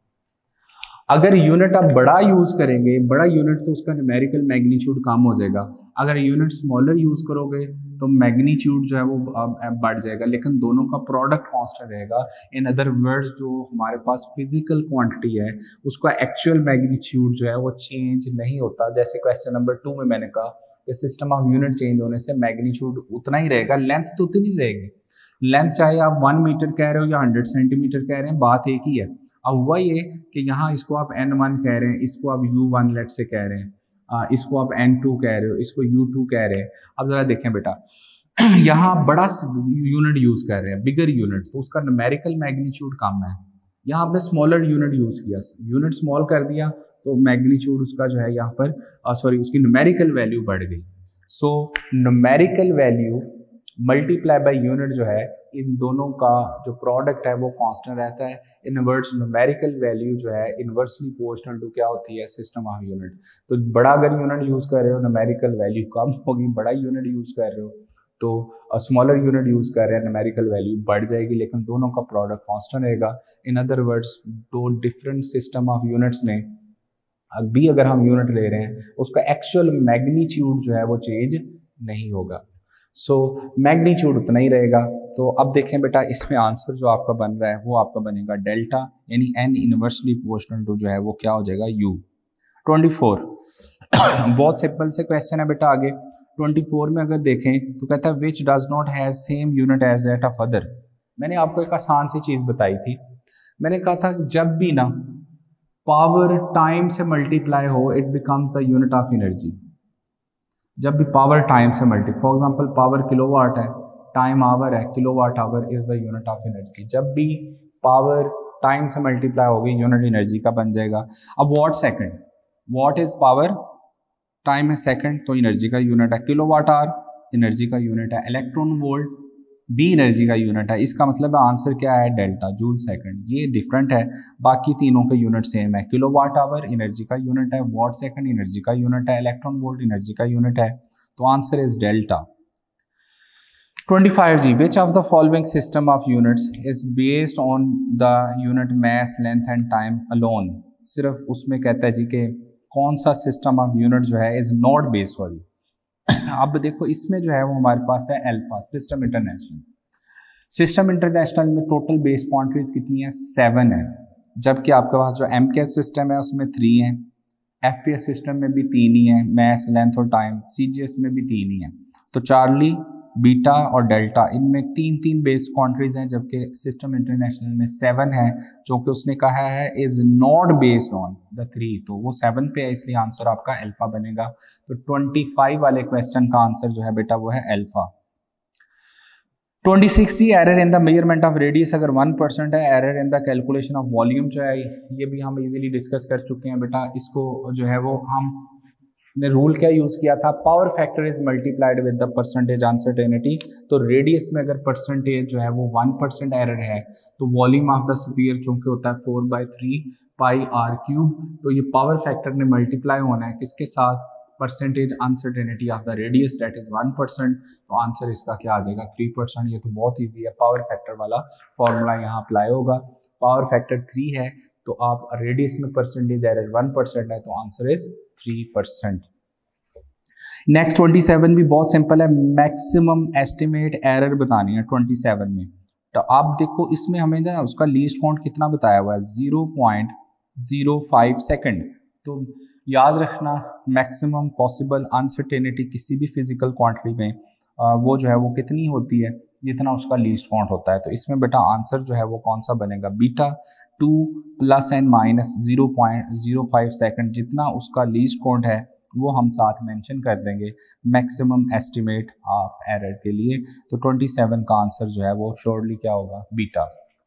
अगर यूनिट आप बड़ा यूज करेंगे, बड़ा यूनिट, तो उसका न्यूमेरिकल मैग्नीट्यूड कम हो जाएगा। अगर यूनिट स्मॉलर यूज करोगे तो मैग्नीट्यूड जो है वो बढ़ जाएगा, लेकिन दोनों का प्रोडक्ट कांस्टेंट रहेगा। इन अदर वर्ड्स जो हमारे पास फिजिकल क्वांटिटी है उसका एक्चुअल मैग्नीट्यूड जो है वो चेंज नहीं होता। जैसे क्वेश्चन नंबर 2 में मैंने कहा कि सिस्टम ऑफ यूनिट चेंज होने से मैग्नीट्यूड उतना ही रहेगा, लेंथ तो उतनी रहेगी। लेंथ चाहे आप 1 मीटर कह रहे हो या 100 सेंटीमीटर कह रहे हैं, बात एक ही है। अब वही है कि यहाँ इसको आप n1 कह रहे हैं, इसको आप u1 लेट से कह रहे हैं, इसको आप n2 कह रहे हो, इसको u2 कह रहे हैं। अब जरा देखें बेटा, यहाँ बड़ा यूनिट यूज कर रहे हैं, बिगर यूनिट, तो उसका न्यूमेरिकल मैग्नीट्यूड कम है। यहाँ आपने स्मॉलर यूनिट यूज किया, यूनिट स्मॉल कर दिया तो मैग्नीट्यूड उसका जो है यहाँ पर सॉरी उसकी न्यूमेरिकल वैल्यू बढ़ गई। So numerical value multiply by unit जो है, इन दोनों का जो प्रोडक्ट है वो कांस्टेंट रहता है। इन वर्ड्स न्यूमेरिकल वैल्यू जो है इनवर्सली प्रोपोर्शनल टू क्या होती है, सिस्टम ऑफ यूनिट। तो बड़ा अगर यूनिट यूज कर रहे हो न्यूमेरिकल वैल्यू कम होगी, बड़ा यूनिट यूज कर रहे हो तो स्मॉलर यूनिट यूज कर रहे हैं न्यूमेरिकल वैल्यू बढ़ जाएगी, लेकिन दोनों का प्रोडक्ट कांस्टेंट रहेगा। इन अदर वर्ड्स दो डिफरेंट सिस्टम ऑफ यूनिट्स में अभी अगर हम यूनिट ले रहे हैं उसका एक्चुअल मैग्नीट्यूड जो है वो चेंज नहीं होगा। सो मैग्नीट्यूड उतना ही रहेगा। तो अब देखें बेटा, इसमें आंसर जो आपका बन रहा है वो आपका बनेगा डेल्टा, यानी n इनवर्सली प्रोपोर्शनल टू जो है वो क्या हो जाएगा, u। 24 बहुत सिंपल से क्वेश्चन है बेटा। आगे 24 में अगर देखें तो कहता है which does not has same unit as that of other. मैंने आपको एक आसान सी चीज बताई थी, मैंने कहा था कि जब भी ना पावर टाइम से मल्टीप्लाई हो it becomes the unit of energy. जब भी पावर टाइम से multi, for example power kilowatt है, टाइम आवर है, kilowatt hour is the unit of energy. जब भी पावर टाइम से मल्टीप्लाई होगी, यूनिट एनर्जी का बन जाएगा। अब watt second, watt is power, time है सेकंड, तो एनर्जी का यूनिट है। किलोवाट आवर एनर्जी का यूनिट है। इलेक्ट्रॉन वोल्ट भी एनर्जी का यूनिट है। इसका मतलब आंसर क्या है, डेल्टा, जूल सेकंड। ये डिफरेंट है, बाकी तीनों के यूनिट सेम है। किलोवाट आवर एनर्जी का यूनिट है, वॉट सेकंड एनर्जी का यूनिट है, इलेक्ट्रॉन वोल्ट एनर्जी का यूनिट है, तो आंसर इज डेल्टा। 25 जी, which of the following system of units is based on the unit mass length and time alone. सिर्फ उसमें कहता है जी कि कौन सा सिस्टम ऑफ यूनिट जो है इज नॉट बेस्ड, सॉरी। अब देखो इसमें जो है वो हमारे पास है alpha, system international. System international में टोटल बेस क्वांटिटीज कितनी है, 7 है, जबकि आपके पास जो एमकेएस सिस्टम है उसमें 3 है, एफपीएस सिस्टम में भी 3 ही है, मैथ्स लेंथ और टाइम, सीजीएस में भी 3 ही है। तो चार्ली, बीटा और डेल्टा, इनमें 3 बेस क्वांटिटीज हैं, जबकि सिस्टम इंटरनेशनल में 7 है, जो कि उसने कहा है is not based on the 3, तो वो 7 पे है, इसलिए आंसर आपका अल्फा बनेगा। तो 25 वाले क्वेश्चन का आंसर जो है बेटा वो है अल्फा। 26 जी, error in the measurement of radius अगर 1% है, error in the calculation of volume जो है, ये भी हम इजीली डिस्कस कर चुके हैं बेटा। इसको जो है वो हमने रूल क्या यूज किया था, power factor is multiplied with the percentage uncertainty. तो रेडियस में अगर परसेंटेज जो है वो 1% एरर है, तो वॉल्यूम ऑफ द स्फीयर चूंकि होता है 4/3 पाई आर क्यूब, तो ये पावर फैक्टर ने मल्टीप्लाई होना है किसके साथ, percentage uncertainty of the radius that is 1%। तो आंसर इसका क्या आ जाएगा, 3%। ये तो बहुत इजी है, पावर फैक्टर वाला फॉर्मूला यहाँ अप्लाई होगा। पावर फैक्टर 3 है, तो आप रेडियस में परसेंटेज एरर 1% है, तो आंसर इज 3%। नेक्स्ट 27 भी बहुत सिंपल है, मैक्सिमम एस्टिमेट एरर बतानी है 27 में। तो आप देखो इसमें हमें ना उसका लीस्ट काउंट कितना बताया हुआ है, 0.05 सेकेंड। तो याद रखना मैक्सिमम पॉसिबल अनसर्टेनिटी किसी भी फिजिकल क्वांटिटी में वो जो है वो कितनी होती है, जितना उसका लीस्ट काउंट होता है। तो इसमें बेटा आंसर जो है वो कौन सा बनेगा, बीटा 2 ± 0.05 सेकेंड, जितना उसका लीस्ट काउंट है वो हम साथ मेंशन कर देंगे मैक्सिमम एस्टिमेट ऑफ एरर के लिए। तो 27 का आंसर जो है वो श्योरली क्या होगा, बीटा।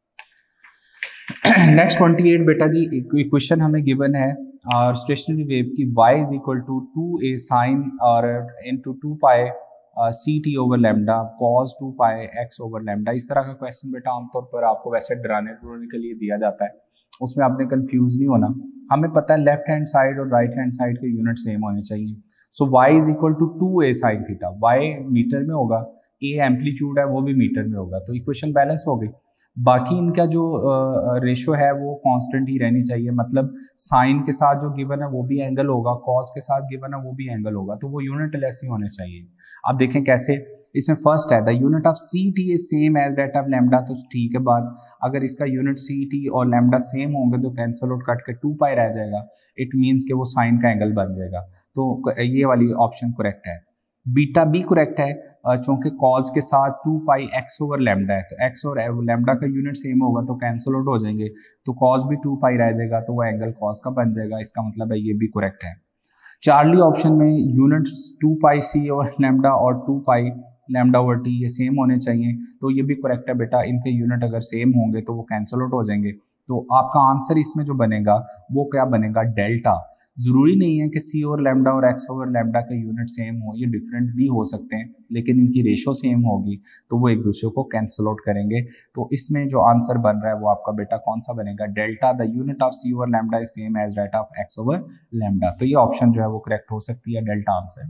नेक्स्ट 28 बेटा जी, इक्वेशन हमें गिवन है और स्टेशनरी वेव की y is equal to 2a sine और into 2 pi C T over lambda cos 2 pi x over lambda. इस तरह का क्वेश्चन बेटा आमतौर पर आपको वैसे डराने के लिए दिया जाता है, उसमें आपने कंफ्यूज नहीं होना। हमें पता है लेफ्ट हैंड साइड और राइट हैंड साइड के यूनिट सेम होने चाहिए। सो y is equal to 2a sine theta, y metre में होगा, a एम्पलीट्यूड है वो भी मीटर में होगा, तो इक्वेशन बैलेंस हो गई। बाकी इनका जो रेशो है वो कांस्टेंट ही रहनी चाहिए, मतलब साइन के साथ जो गिवन है वो भी एंगल होगा, कॉस के साथ गिवन है वो भी एंगल होगा, तो वो यूनिट लेस ही होने चाहिए। अब देखें कैसे, इसमें फर्स्ट है the unit of C T is same as that of lambda, तो ठीक है बात, अगर इसका यूनिट सी टी और लैम्डा सेम होंगे तो कैंसल आउट कट के 2 पाई रह जाएगा, इट मीन्स कि वो साइन का एंगल बन जाएगा, तो ये वाली ऑप्शन करेक्ट है। बीटा भी करेक्ट है, चूंकि कॉज के साथ 2 पाई एक्स ओवर लैम्डा है, तो एक्स और लैम्डा का यूनिट सेम होगा तो कैंसल आउट हो जाएंगे, तो कॉज भी 2 पाई रह जाएगा, तो वो एंगल कॉज का बन जाएगा, इसका मतलब है ये भी करेक्ट है। चार्ली ऑप्शन में unit 2 pi C over lambda और 2 पाई लैम्डा ओवर टी ये सेम होने चाहिए, तो ये भी करेक्ट है बेटा, इनके यूनिट अगर सेम होंगे तो वो कैंसल आउट हो जाएंगे, तो आपका आंसर इसमें जो बनेगा वो क्या बनेगा, डेल्टा। जरूरी नहीं है कि सी ओवर लैम्डा और एक्स ओवर लैम्डा के यूनिट सेम हो, ये डिफरेंट भी हो सकते हैं, लेकिन इनकी रेशो सेम होगी तो वो एक दूसरे को कैंसल आउट करेंगे। तो इसमें जो आंसर बन रहा है वो आपका बेटा कौन सा बनेगा, delta. The unit of C over lambda is same as that of X over lambda, तो ये ऑप्शन जो है वो करेक्ट हो सकती है, delta answer.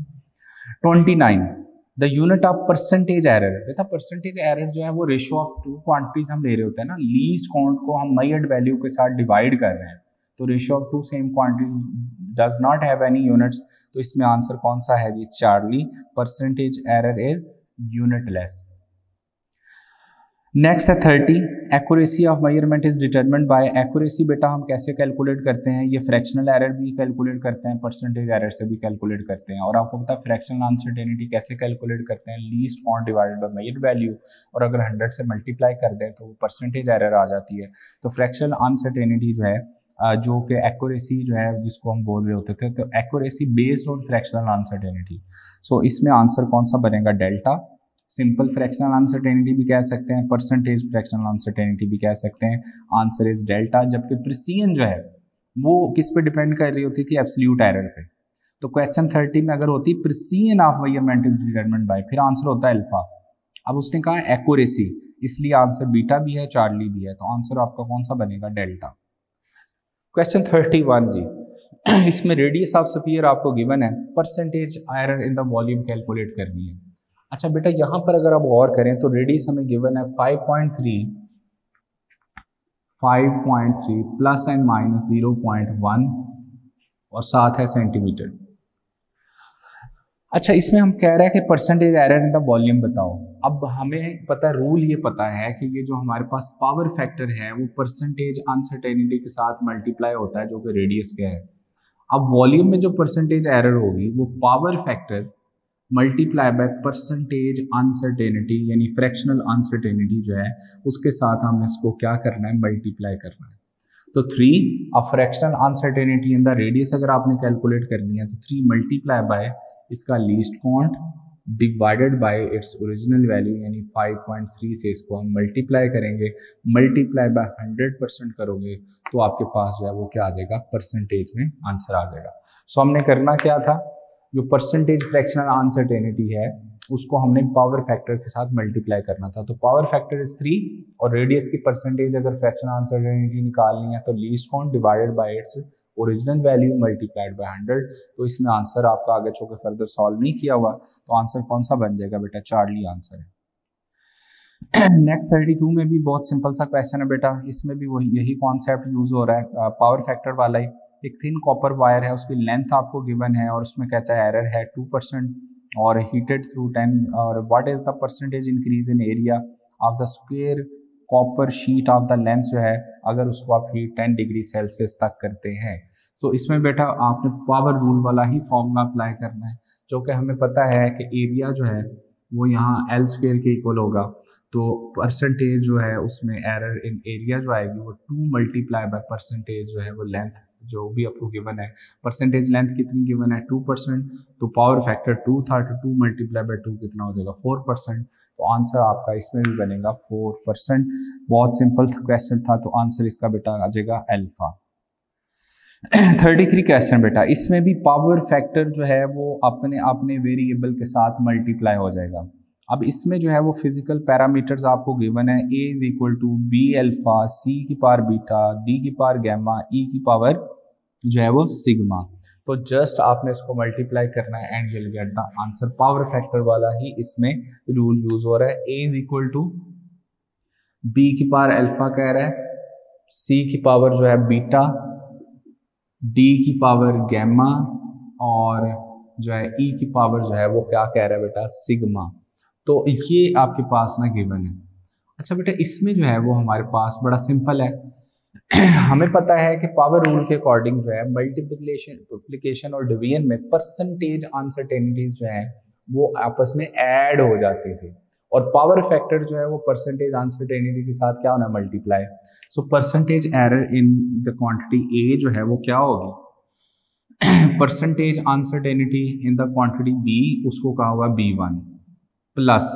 29 the unit of percentage error, बेटा परसेंटेज एरर जो है वो रेशो ऑफ 2 क्वांटिटीज हम ले रहे होते हैं ना, लीस्ट काउंट को हम मेजर्ड वैल्यू के साथ डिवाइड कर रहे हैं, तो ratio of 2 same quantities does not have any units, तो इसमें आंसर कौन सा है जी, charlie. Percentage error is unitless. Next है 30, accuracy of measurement is determined by, accuracy बेटा हम कैसे कैलकुलेट करते हैं, ये फ्रैक्शनल एरर भी कैलकुलेट करते हैं, परसेंटेज एरर से भी कैलकुलेट करते हैं, और आपको पता है फ्रैक्शनल अनसर्टेनिटी कैसे कैलकुलेट करते हैं, least count divided by measured value, और अगर 100 से मल्टीप्लाई कर दें तो परसेंटेज एरर आ जाती है। तो फ्रैक्शनल अनसर्टेनिटी जो है जो कि एक्यूरेसी जो है जिसको हम बोल रहे होते थे, तो accuracy based on fractional uncertainty, so इसमें आंसर कौन सा बनेगा, डेल्टा। सिंपल फ्रैक्शनल अनसर्टेनिटी भी कह सकते हैं, परसेंटेज फ्रैक्शनल अनसर्टेनिटी भी कह सकते हैं। Answer is delta. जबकि प्रिसिजन जो है वो किस पे डिपेंड कर रही होती थी, एब्सोल्यूट एरर पे। तो क्वेश्चन 30 में अगर होती precision of measurement is determined by, फिर आंसर होता है अल्फा। अब उसने कहा एक्यूरेसी, इसलिए आंसर बीटा भी है, चार्ली भी है, तो आंसर आपका कौन सा बनेगा, डेल्टा। क्वेश्चन 31 जी, इसमें रेडियस ऑफ स्फीयर आपको गिवन है, percentage error in the volume calculate करनी है। अच्छा बेटा यहां पर अगर आप गौर करें तो रेडियस हमें गिवन है 5.3 प्लस एंड माइनस 0.1 और साथ है सेंटीमीटर। अच्छा इसमें हम कह रहे हैं कि percentage error in the volume बताओ। अब हमें पता है, रूल ये पता है कि ये जो हमारे पास पावर फैक्टर है वो परसेंटेज अनसर्टेनिटी के साथ मल्टीप्लाई होता है, जो कि रेडियस का है। अब वॉल्यूम में जो परसेंटेज एरर होगी वो power factor multiply by percentage uncertainty, यानी फ्रैक्शनल अनसर्टेनिटी जो है उसके साथ हमें इसको क्या करना है, मल्टीप्लाई करना है। तो 3 a fractional uncertainty in the radius अगर आपने कैलकुलेट करनी है तो 3 मल्टीप्लाई बाय इसका least count divided by its original value, यानी 5.3 से इसको हम मल्टीप्लाई करेंगे, मल्टीप्लाई बाय 100% करोगे तो आपके पास जो है वो क्या आ जाएगा, परसेंटेज में आंसर आ जाएगा। सो हमने करना क्या था, जो परसेंटेज फ्रैक्शनल अनसर्टेनिटी है उसको हमने पावर फैक्टर के साथ मल्टीप्लाई करना था। तो पावर फैक्टर इज 3 और रेडियस की परसेंटेज अगर फ्रैक्शनल अनसर्टेनिटी निकालनी है तो least count divided by its original value multiplied by 100। तो इसमें आंसर आपका आगे चूंकि फर्दर सॉल्व नहीं किया हुआ तो आंसर कौन सा बन जाएगा बेटा, चार्ली आंसर है। नेक्स्ट 32 में भी बहुत सिंपल सा क्वेश्चन है बेटा, इसमें भी वही यही कॉन्सेप्ट यूज हो रहा है, पावर फैक्टर वाला ही। एक थिन कॉपर वायर है, उसकी लेंथ आपको गिवन है और उसमें कहता है एरर है 2% और हीटेड थ्रू 10, और what is the percentage increase in area of the square copper sheet of the length जो है अगर उसको आप हीट 10 डिग्री सेल्सियस तक करते हैं। तो इसमें बेटा आपने पावर रूल वाला ही फॉर्मूला अप्लाई करना है, जो कि हमें पता है कि एरिया जो है वो यहाँ एल स्क्वायर के इक्वल होगा। तो परसेंटेज जो है उसमें एरर इन एरिया जो आएगी वो 2 मल्टीप्लाई बाय परसेंटेज जो है वो लेंथ जो भी आपको गिवन है, परसेंटेज लेंथ कितनी गिवन है 2%, तो पावर फैक्टर 2 था, तो 2 मल्टीप्लाई बाय 2 कितना हो जाएगा 4%। तो आंसर आपका इसमें भी बनेगा 4%। बहुत सिंपल क्वेश्चन था, तो आंसर इसका बेटा आ जाएगा अल्फा। 33 क्वेश्चन बेटा, इसमें भी पावर फैक्टर जो है वो अपने अपने वेरिएबल के साथ मल्टीप्लाई हो जाएगा। अब इसमें जो है वो फिजिकल पैरामीटर्स आपको गिवन है, a is equal to B alpha, c की पावर बीटा, d की पावर गैमा, e की पावर जो है वो सिग्मा। तो जस्ट आपने इसको मल्टीप्लाई करना है and you'll get the answer. Power factor वाला ही इसमें रूल यूज हो रहा है, a is equal to B की पावर अल्फा कह रहा है, c की पावर जो है बीटा, d की पावर गैमा और जो है e की पावर जो है वो क्या कह रहा है बेटा, सिग्मा। तो ये आपके पास ना गिवन है। अच्छा बेटा इसमें जो है वो हमारे पास बड़ा सिंपल है। हमें पता है कि पावर रूल के अकॉर्डिंग जो है मल्टीप्लिकेशन और डिवीजन में परसेंटेज अनसर्टेनिटीज जो है वो आपस में ऐड हो जाती थी, और पावर फैक्टर जो है वो परसेंटेज अनसर्टेनिटी के साथ क्या होना, multiply. So percentage error in the quantity A जो है वो क्या होगी, percentage uncertainty in the quantity B उसको कहा हुआ B1 plus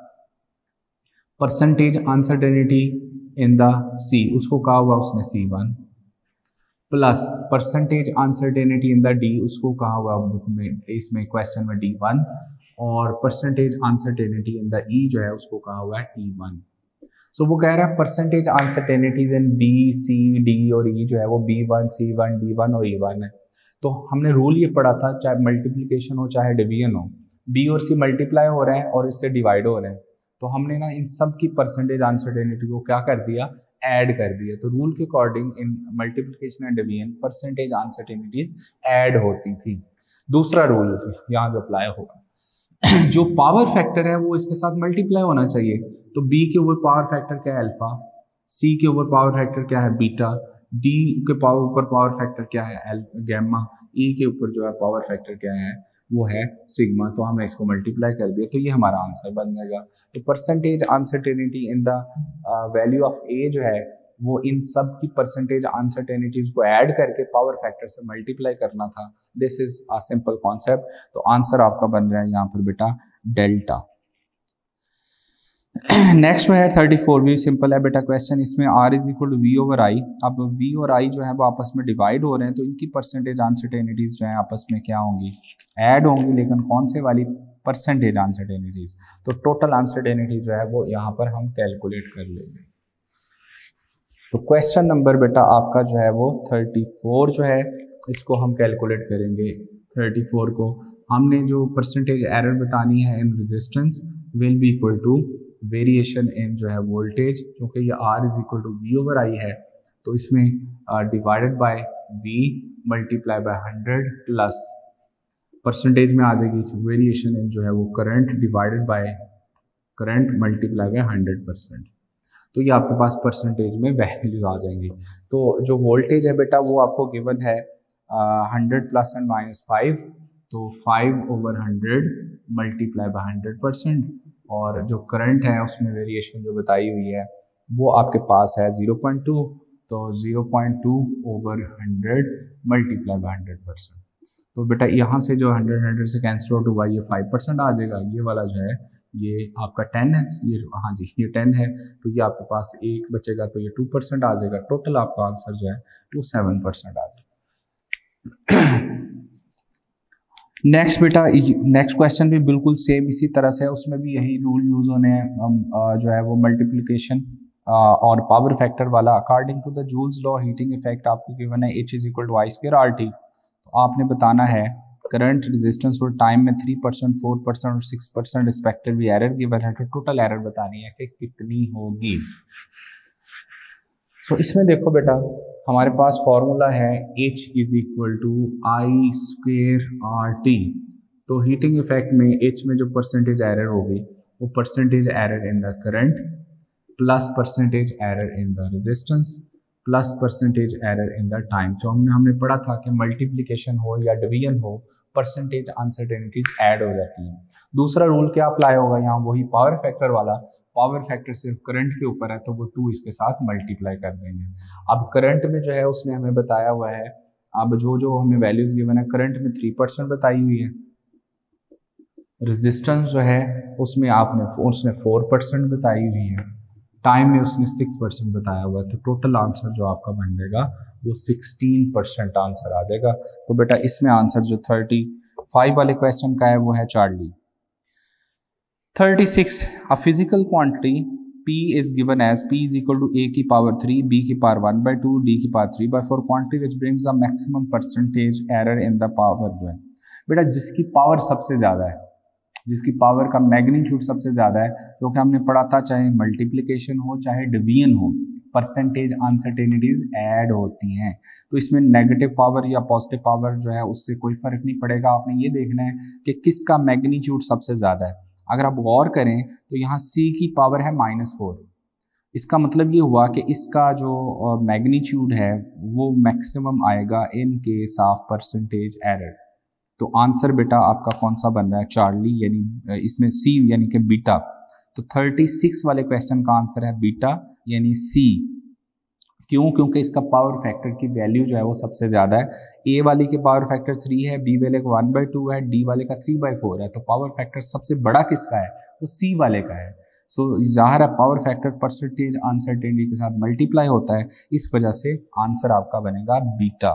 percentage uncertainty in the C उसको कहा हुआ उसने C1 plus percentage uncertainty in the D उसको कहा हुआ बुक में इसमें क्वेश्चन में D1 और percentage uncertainty in the E जो है उसको कहा हुआ है E1। सो वो कह रहा है percentage uncertainties in B C D और ई जो है वो B1 C1 D1 और E1 है। तो हमने रूल ये पढ़ा था, चाहे मल्टीप्लिकेशन हो चाहे डिवीजन हो, बी और सी मल्टीप्लाई हो रहे हैं और इससे डिवाइड हो रहे हैं, तो हमने ना इन सब की परसेंटेज अनसर्टेनिटी को क्या कर दिया, ऐड कर दिया। तो रूल के according in multiplication and division percentage uncertainties add होती थी। दूसरा रूल यहाँ जो अप्लाई होगा, जो पावर फैक्टर है वो इसके साथ मल्टीप्लाई होना चाहिए। तो बी के ऊपर पावर फैक्टर क्या है अल्फा, सी के ऊपर पावर फैक्टर क्या है बीटा, डी के ऊपर पावर फैक्टर क्या है गैमा, ई के ऊपर जो है पावर फैक्टर क्या है वो है सिग्मा। तो हमने इसको मल्टीप्लाई कर दिया, तो ये हमारा आंसर बन जाएगा। तो percentage uncertainty in the value of A जो है वो इन सब की परसेंटेज अनसर्टेनिटीज को ऐड करके पावर फैक्टर से मल्टीप्लाई करना था। This is a simple concept. तो आंसर आपका बन रहा है यहाँ पर बेटा डेल्टा। नेक्स्ट है 34 भी सिंपल है बेटा क्वेश्चन। इसमें r is equal to V over I. अब v और i जो है वो आपस में डिवाइड हो रहे हैं, तो इनकी परसेंटेज अनसर्टेनिटीज जो है आपस में क्या होंगी, ऐड होंगी, लेकिन कौन से वाली परसेंटेज अनसर्टेनिटीज। तो टोटल अनसर्टेनिटी जो है वो यहाँ पर हम कैलकुलेट कर लेंगे। तो क्वेश्चन नंबर बेटा आपका जो है वो 34 जो है इसको हम कैलकुलेट करेंगे। 34 को हमने जो परसेंटेज एरर बतानी है in resistance will be equal to variation in जो है वोल्टेज, क्योंकि ये R is equal to V over I है, तो इसमें divided by V multiply by 100 plus percentage में आ जाएगी वेरिएशन इन जो है वो current divided by current multiply by 100%। तो ये आपके पास परसेंटेज में वैल्यूज आ जाएंगी। तो जो वोल्टेज है बेटा वो आपको गिवन है 100 प्लस एंड माइनस 5, तो 5/100 मल्टीप्लाई बाय 100%, और जो करंट है उसमें वेरिएशन जो बताई हुई है वो आपके पास है 0.2, तो 0.2/100 मल्टीप्लाई बाय 100%। तो बेटा यहाँ से जो 100 से कैंसिल आउट हुआ ये 5% आ जाएगा। ये वाला जो है ये आपका 10 है, ये हाँ जी ये 10 है, तो ये आपके पास 1 बचेगा, तो ये 2% आ जाएगा। टोटल आपका आंसर जो है वो 7% आ जाएगा। नेक्स्ट बेटा नेक्स्ट क्वेश्चन भी बिल्कुल सेम इसी तरह से है, उसमें भी यही रूल यूज होने हैं जो है वो मल्टीप्लिकेशन और पावर फैक्टर वाला। According to the Joule's law heating effect आपको गिवन है H is equal to I square R T. तो आपने बताना है करंट रेजिस्टेंस और टाइम में 3%, 4% और 6% रिस्पेक्टिवली एरर गिवन है, तो टोटल एरर बतानी है कि कितनी होगी। तो इसमें देखो बेटा हमारे पास फॉर्मूला है H is equal to I square R T. तो हीटिंग इफेक्ट में H में जो परसेंटेज एरर होगी वो percentage error in the current plus percentage error in the resistance plus percentage error in the time. जो हमने पढ़ा था कि मल्टीप्लिकेशन हो या डिवीजन हो परसेंटेज अनसर्टेनिटीज ऐड हो जाती हैं। दूसरा रूल क्या अप्लाई होगा यहाँ, वही पावर फैक्टर वाला। पावर फैक्टर सिर्फ करंट के ऊपर है, तो वो 2 इसके साथ मल्टीप्लाई कर देंगे। अब करंट में जो है उसने हमें बताया हुआ है, अब जो हमें वैल्यूज गिवन है, करंट में 3% बताई हुई है, रेजिस्टेंस जो है उसमें उसने 4% बताई हुई है, टाइम में उसने 6% बताया हुआ है। तो टोटल आंसर जो आपका बन जाएगा वो 16% आंसर आ जाएगा। तो बेटा इसमें आंसर जो 35 वाले क्वेश्चन का है वो है Charlie. 36 a physical quantity P is given as P is equal to A की पावर 3, B की पावर 1/2, D की power 3/4 quantity which brings a maximum percentage error in the power जो है। बेटा जिसकी पावर सबसे ज़्यादा है, जिसकी पावर का मैग्नीट्यूड सबसे ज़्यादा है, क्योंकि हमने पढ़ा था चाहे मल्टीप्लिकेशन हो चाहे डिवीजन हो परसेंटेज अनसर्टेनिटीज ऐड होती हैं। तो इसमें नेगेटिव पावर या पॉजिटिव पावर जो है उससे कोई फर्क नहीं पड़ेगा। आपने ये देखना है कि किसका मैग्नीट्यूड सबसे ज़्यादा है। अगर आप गौर करें तो यहाँ C की पावर है -4, इसका मतलब ये हुआ कि इसका जो मैग्नीट्यूड है वो मैक्सिमम आएगा in case of percentage error. तो आंसर बेटा आपका कौन सा बन रहा है, चार्ली, यानी इसमें C यानी कि बीटा। तो 36 वाले क्वेश्चन का आंसर है बीटा यानी C। क्यों? क्योंकि इसका पावर फैक्टर की वैल्यू जो है वो सबसे ज़्यादा है। A वाले के पावर फैक्टर 3 है, B वाले का 1/2 है, D वाले का 3/4 है। तो पावर फैक्टर सबसे बड़ा किसका है, तो C वाले का है। सो ज़ाहिर है पावर फैक्टर परसेंटेज अनसर्टेनिटी के साथ मल्टीप्लाई होता है, इस वजह से आंसर आपका बनेगा बीटा।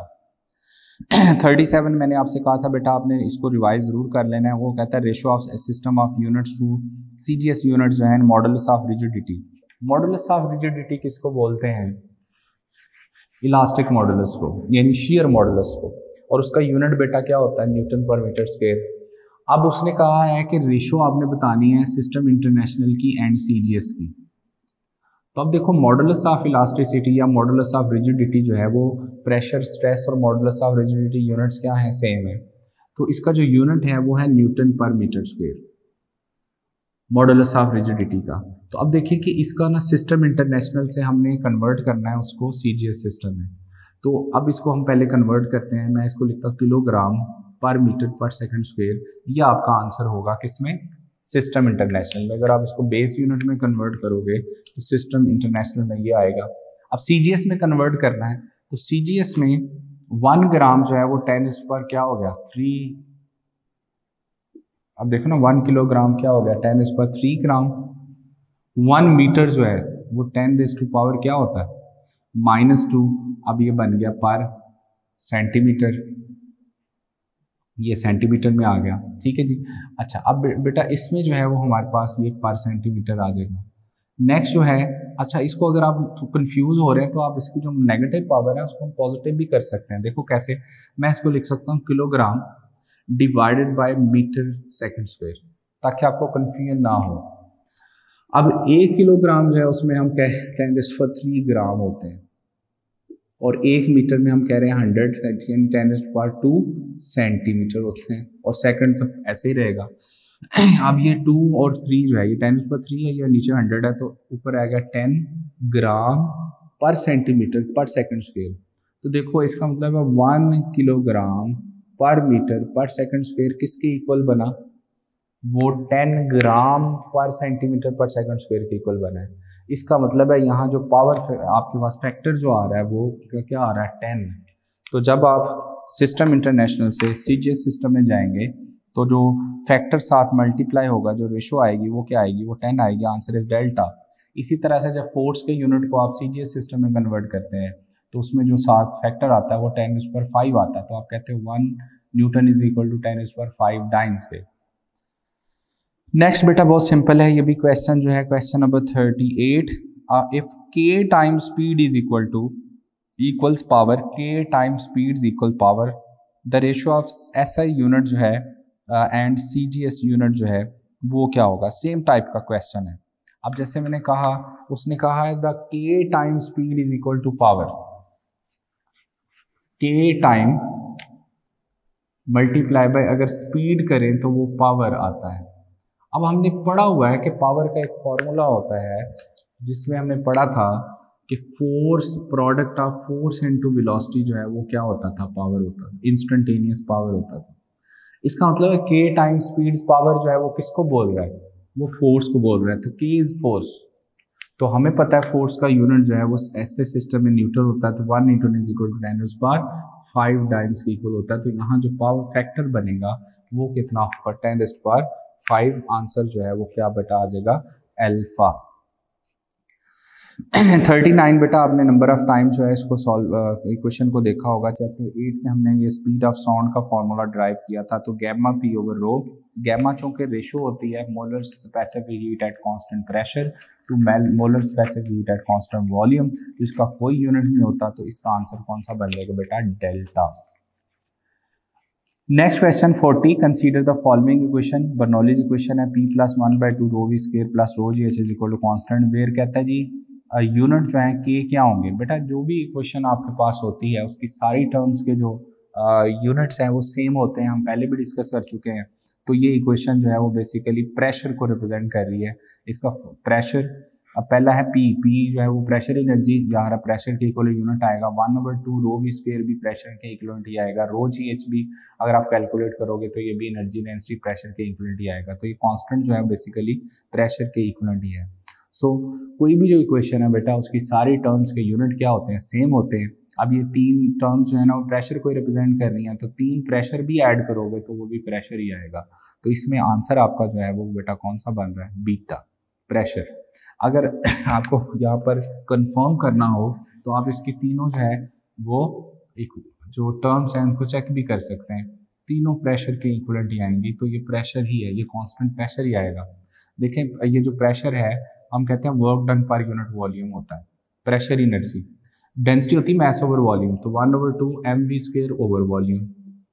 37 मैंने आपसे कहा था बेटा आपने इसको रिवाइज जरूर कर लेना है। वो कहता है ratio of system of units to CGS unit जो है modulus of rigidity. Modulus of rigidity किसको बोलते हैं, इलास्टिक मॉडुलस को, यानी शेयर मॉडुलस को, और उसका यूनिट बेटा क्या होता है, न्यूटन पर मीटर स्क्वायर। अब उसने कहा है कि रेशियो आपने बतानी है सिस्टम इंटरनेशनल की एंड CGS की। तो अब देखो मॉडुलस ऑफ इलास्टिसिटी या मॉडुलस ऑफ रिजिडिटी जो है वो प्रेशर, स्ट्रेस और मॉडुलस ऑफ रिजिडिटी यूनिट्स क्या है, सेम है। तो इसका जो यूनिट है वो है न्यूटन पर metre square, modulus of rigidity का। तो अब देखिए कि इसका ना सिस्टम इंटरनेशनल से हमने कन्वर्ट करना है उसको CGS सिस्टम में। तो अब इसको हम पहले कन्वर्ट करते हैं। मैं इसको लिखता हूँ kilogram per metre per second square. ये आपका आंसर होगा किसमें, सिस्टम इंटरनेशनल में। अगर आप इसको बेस यूनिट में कन्वर्ट करोगे तो सिस्टम इंटरनेशनल में ये आएगा। अब CGS में कन्वर्ट करना है तो CGS में 1 ग्राम जो है वो 10 पर क्या हो गया 3। अब देखो ना 1 किलोग्राम क्या हो गया 10 पर 3 ग्राम। 1 मीटर जो है वो 10⁻⁴ क्या होता है, -2। अब ये बन गया पर सेंटीमीटर, ये सेंटीमीटर में आ गया, ठीक है जी। अच्छा अब बेटा इसमें जो है वो हमारे पास ये पर सेंटीमीटर आ जाएगा। नेक्स्ट जो है, अच्छा इसको अगर आप कंफ्यूज हो रहे हैं तो आप इसकी जो नेगेटिव पावर है उसको हम पॉजिटिव भी कर सकते हैं। देखो कैसे, मैं इसको लिख सकता हूँ kilogram divided by metre second square, ताकि आपको कंफ्यूजन ना हो। अब 1 किलोग्राम जो है उसमें हम कह 10⁻³ ग्राम होते हैं, और 1 मीटर में हम कह रहे हैं 100 10⁻² सेंटीमीटर होते हैं, और सेकंड तो ऐसे ही रहेगा। अब ये 2 और 3 जो है ये 10⁻³ है, ये नीचे 100 है, तो ऊपर आएगा 10 ग्राम पर सेंटीमीटर पर सेकंड स्क्वायर। तो देखो इसका मतलब है 1 kilogram per metre per second square किसके इक्वल बना, वो 10 ग्राम पर सेंटीमीटर पर सेकंड स्क्वायर के इक्वल बना है। इसका मतलब है यहाँ जो पावर आपके पास फैक्टर जो आ रहा है वो क्या आ रहा है, 10। तो जब आप सिस्टम इंटरनेशनल से सीजीएस सिस्टम में जाएंगे तो जो फैक्टर साथ मल्टीप्लाई होगा, जो रेशो आएगी वो क्या आएगी, वो 10 आएगी। Answer is delta. इसी तरह से जब फोर्स के यूनिट को आप सीजीएस सिस्टम में कन्वर्ट करते हैं तो उसमें जो साथ फैक्टर आता है वो 10⁵ आता है, तो आप कहते हैं 1 newton is equal to 10⁵ dynes पे। नेक्स्ट बेटा बहुत सिंपल है, ये भी क्वेश्चन जो है question number 38। If k time speed is equal to equals power k time speed is equal power, the ratio of SI unit जो है एंड CGS यूनिट जो है वो क्या होगा। सेम टाइप का क्वेश्चन है। अब जैसे मैंने कहा, उसने कहा है the k time speed is equal to power, k time multiply by अगर स्पीड करें तो वो पावर आता है। अब हमने पढ़ा हुआ है कि पावर का एक फॉर्मूला होता है जिसमें हमने पढ़ा था कि force product of force into velocity जो है वो क्या होता था, पावर होता था, इंस्टेंटेनियस पावर होता था। इसका मतलब है के टाइम स्पीड पावर जो है वो किसको बोल रहा है, वो फोर्स को बोल रहा है। तो के इज फोर्स, तो हमें पता है फोर्स का यूनिट जो है वो ऐसे सिस्टम में न्यूटन होता है, तो 1 newton is equal to 10⁵ dynes के इक्वल होता है। तो यहाँ जो पावर फैक्टर बनेगा वो कितना होगा, 10⁵ आंसर जो है वो क्या बेटा आ जाएगा, अल्फा। 39 बेटा आपने नंबर ऑफ टाइम जो है इसको सॉल्व इक्वेशन को देखा होगा। चैप्टर 8 में हमने ये स्पीड ऑफ साउंड का फॉर्मूला ड्राइव किया था। तो gamma P over rho, gamma चूंकि रेशो होती है molar specific heat at constant pressure to molar specific heat at constant volume, तो इसका कोई यूनिट नहीं होता, तो इसका आंसर कौन सा बन जाएगा बेटा, delta. Next question 40, consider the following equation. Bernoulli's equation है P+1/2 ρv² plus ρgh is equal to constant, where कहता है जी यूनिट जो है के क्या होंगे। बेटा जो भी इक्वेशन आपके पास होती है उसकी सारी टर्म्स के जो यूनिट्स हैं वो सेम होते हैं, हम पहले भी डिस्कस कर चुके हैं। तो ये इक्वेशन जो है वो बेसिकली प्रेशर को रिप्रेजेंट कर रही है। इसका प्रेशर पहला है पी जो है वो प्रेशर एनर्जी, यहाँ प्रेशर के इक्वल यूनिट आएगा। 1/2 ρv² भी प्रेशर के इक्वलेंट ही आएगा। ρgh भी अगर आप कैलकुलेट करोगे तो ये भी एनर्जी डेंसिटी प्रेशर के इक्वलेंट ही आएगा। तो ये कांस्टेंट जो है बेसिकली प्रेशर के इक्वलेंट ही है। सो कोई भी जो इक्वेशन है बेटा उसकी सारी टर्म्स के यूनिट क्या होते हैं, सेम होते हैं। अब ये 3 टर्म्स जो है ना वो प्रेशर को रिप्रेजेंट कर रही हैं, तो 3 प्रेशर भी ऐड करोगे तो वो भी प्रेशर ही आएगा। तो इसमें आंसर आपका जो है वो बेटा कौन सा बन रहा है, बीटा प्रेशर। अगर आपको यहाँ पर कंफर्म करना हो तो आप इसकी तीनों जो है वो एक जो टर्म्स हैं उनको चेक भी कर सकते हैं, तीनों प्रेशर के इक्वलेंट ही आएंगी। तो ये प्रेशर ही है, ये कांस्टेंट प्रेशर ही आएगा। देखें ये जो प्रेशर है हम कहते हैं वर्क डन पर यूनिट वॉल्यूम होता है, प्रेशर एनर्जी। डेंसिटी होती है मैस ओवर वॉल्यूम, तो 1/2 mv² over volume,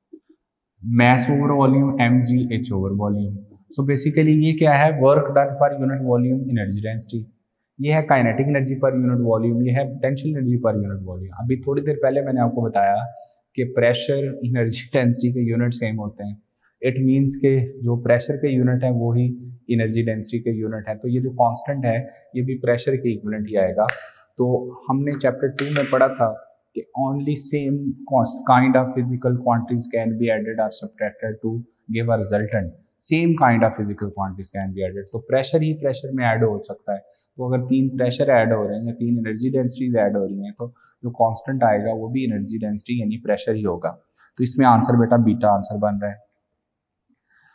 mass over volume mgh over volume. So basically ये क्या है, वर्क डन पर यूनिट वॉल्यूम एनर्जी डेंसिटी। ये है काइनेटिक एनर्जी पर यूनिट वॉल्यूम, ये है पोटेंशियल एनर्जी पर यूनिट वॉल्यूम। अभी थोड़ी देर पहले मैंने आपको बताया कि प्रेशर एनर्जी डेंसिटी के यूनिट सेम होते हैं। इट मीन्स के जो प्रेशर के यूनिट है वो ही एनर्जी डेंसिटी के यूनिट है। तो ये जो कांस्टेंट है ये भी प्रेशर के इक्विवेलेंट ही आएगा। तो हमने चैप्टर 2 में पढ़ा था कि only same kind of physical quantities can be added और subtracted to give a resultant. Same kind of physical quantities can be added, तो प्रेशर ही प्रेशर में ऐड हो सकता है। तो अगर 3 प्रेशर ऐड हो रहे हैं या 3 एनर्जी डेंसिटीज ऐड हो रही हैं तो जो कांस्टेंट आएगा वो भी एनर्जी डेंसिटी यानी प्रेशर ही होगा। तो इसमें आंसर बेटा बीटा आंसर बन रहा है।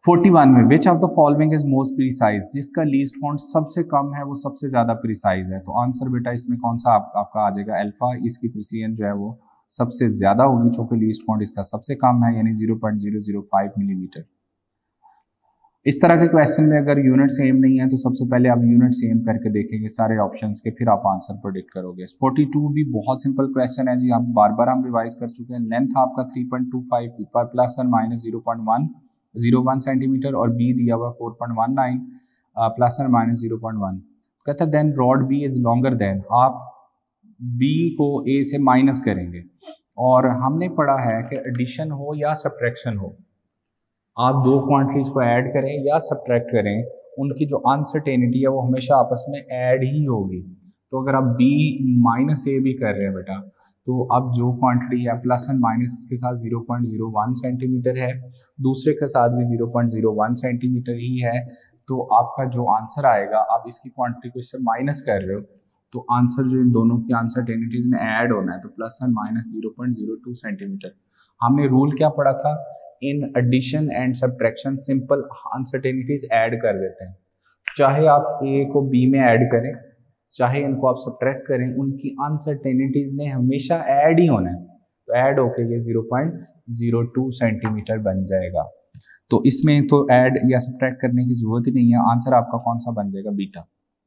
41 में which of the following is most precise, जिसका लीस्ट काउंट सबसे कम है वो सबसे ज्यादा प्रिसाइज है। तो आंसर बेटा इसमें कौन सा आपका आ जाएगा, अल्फा। इसकी प्रिसीजन जो है वो सबसे ज्यादा होगी क्योंकि लीस्ट काउंट इसका सबसे कम है, यानी 0.005 मिलीमीटर। इस तरह के क्वेश्चन में अगर यूनिट सेम नहीं है तो सबसे पहले आप यूनिट सेम करके देखेंगे सारे ऑप्शंस के, फिर आप आंसर प्रेडिक्ट करोगे। 42 भी बहुत सिंपल क्वेश्चन है जी, आप बार बार हम रिवाइज कर चुके हैं। लेंथ आपका 3.25 प्लस और माइनस 0.101 सेंटीमीटर और बी दिया हुआ 4.19 प्लस और माइनस 0.1। कहता है then rod B is longer than, आप बी को ए से माइनस करेंगे। और हमने पढ़ा है कि एडिशन हो या सब्ट्रैक्शन हो, आप दो क्वांटिटीज को ऐड करें या सब्ट्रैक्ट करें, उनकी जो अनसर्टेनिटी है वो हमेशा आपस में ऐड ही होगी। तो अगर आप b माइनस ए भी कर रहे हैं बेटा, तो अब जो क्वांटिटी है प्लस एंड माइनस इसके साथ 0.01 सेंटीमीटर है, दूसरे के साथ भी 0.01 सेंटीमीटर ही है, तो आपका जो आंसर आएगा, आप इसकी क्वांटिटी को इससे माइनस कर रहे हो, तो आंसर जो इन दोनों की अनसर्टेनिटीज में ऐड होना है, तो प्लस एंड माइनस 0.02 सेंटीमीटर। हमने रूल क्या पढ़ा था, in addition and subtraction simple uncertainties add कर देते हैं। चाहे आप ए को बी में ऐड करें, चाहे इनको आप सब्ट्रैक्ट करें, उनकी अनसर्टेनिटीज ने हमेशा ऐड ही होना है, तो ऐड होके ये 0.02 सेंटीमीटर बन जाएगा। तो इसमें तो ऐड या सब्ट्रैक्ट करने की जरूरत ही नहीं है, आंसर आपका कौन सा बन जाएगा, बीटा।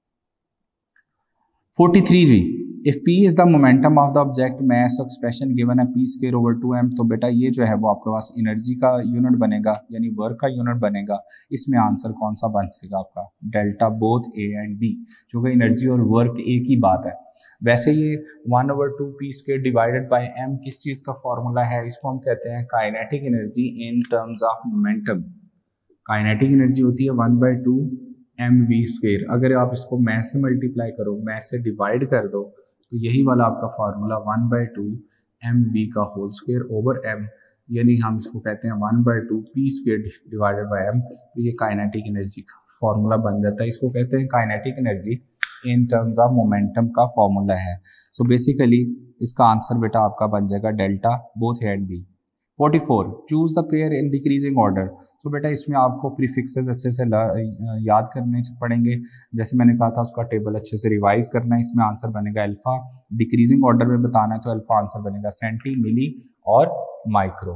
43 जी, if p is the momentum of the object mass expression given है p स्क्वायर ओवर 2m, तो बेटा ये जो है वो आपके पास एनर्जी का यूनिट बनेगा, यानी वर्क का यूनिट बनेगा। इसमें आंसर कौन सा बनेगा आपका, delta both a and b, जो कि एनर्जी और वर्क एक ही बात है। वैसे ये 1/2 p square divided by m किस चीज का फॉर्मूला है, इसको हम कहते हैं kinetic energy in terms of momentum. Kinetic energy होती है 1/2 mv स्क्वायर। अगर आप इसको मैथ से मल्टीप्लाई करो, मैथ से डिवाइड कर दो, तो यही वाला आपका फार्मूला 1/2 mv का होल स्क्वायर ओवर m, यानी हम इसको कहते हैं 1/2 p square divided by m। तो ये काइनेटिक एनर्जी का फार्मूला बन जाता है, इसको कहते हैं kinetic energy in terms of momentum का फार्मूला है। सो बेसिकली इसका आंसर बेटा आपका बन जाएगा delta both A and B. 44 choose the pair in decreasing order. तो बेटा इसमें आपको प्रीफिक्सेस अच्छे से याद करने पड़ेंगे, जैसे मैंने कहा था उसका टेबल अच्छे से रिवाइज करना है। इसमें आंसर बनेगा अल्फा, डिक्रीजिंग ऑर्डर में बताना है तो अल्फा आंसर बनेगा सेंटी, मिली और माइक्रो।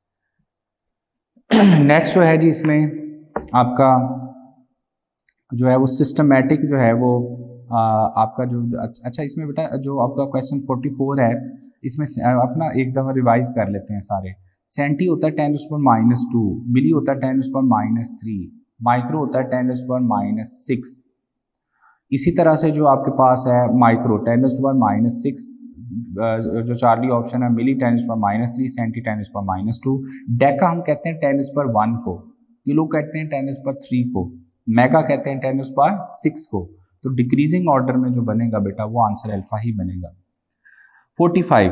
नेक्स्ट जो है जी, इसमें आपका जो है वो सिस्टमैटिक जो है वो आपका जो अच्छा इसमें बेटा जो आपका क्वेश्चन 44 है, इसमें अपना एक दफ़ा रिवाइज कर लेते हैं सारे। सेंटी होता है 10⁻², मिली होता है 10⁻3, माइक्रो होता है 10⁻6। इसी तरह से जो आपके पास है माइक्रो 10⁻6, जो चार्ली ऑप्शन है, मिली 10⁻3, सेंटी 10⁻2। डेका हम कहते हैं 10⁻1 को, किलो कहते हैं 10⁻3 को, मेगा कहते हैं 10⁻6 को। तो डिक्रीजिंग ऑर्डर में जो बनेगा बेटा वो आंसर अल्फा ही बनेगा। 45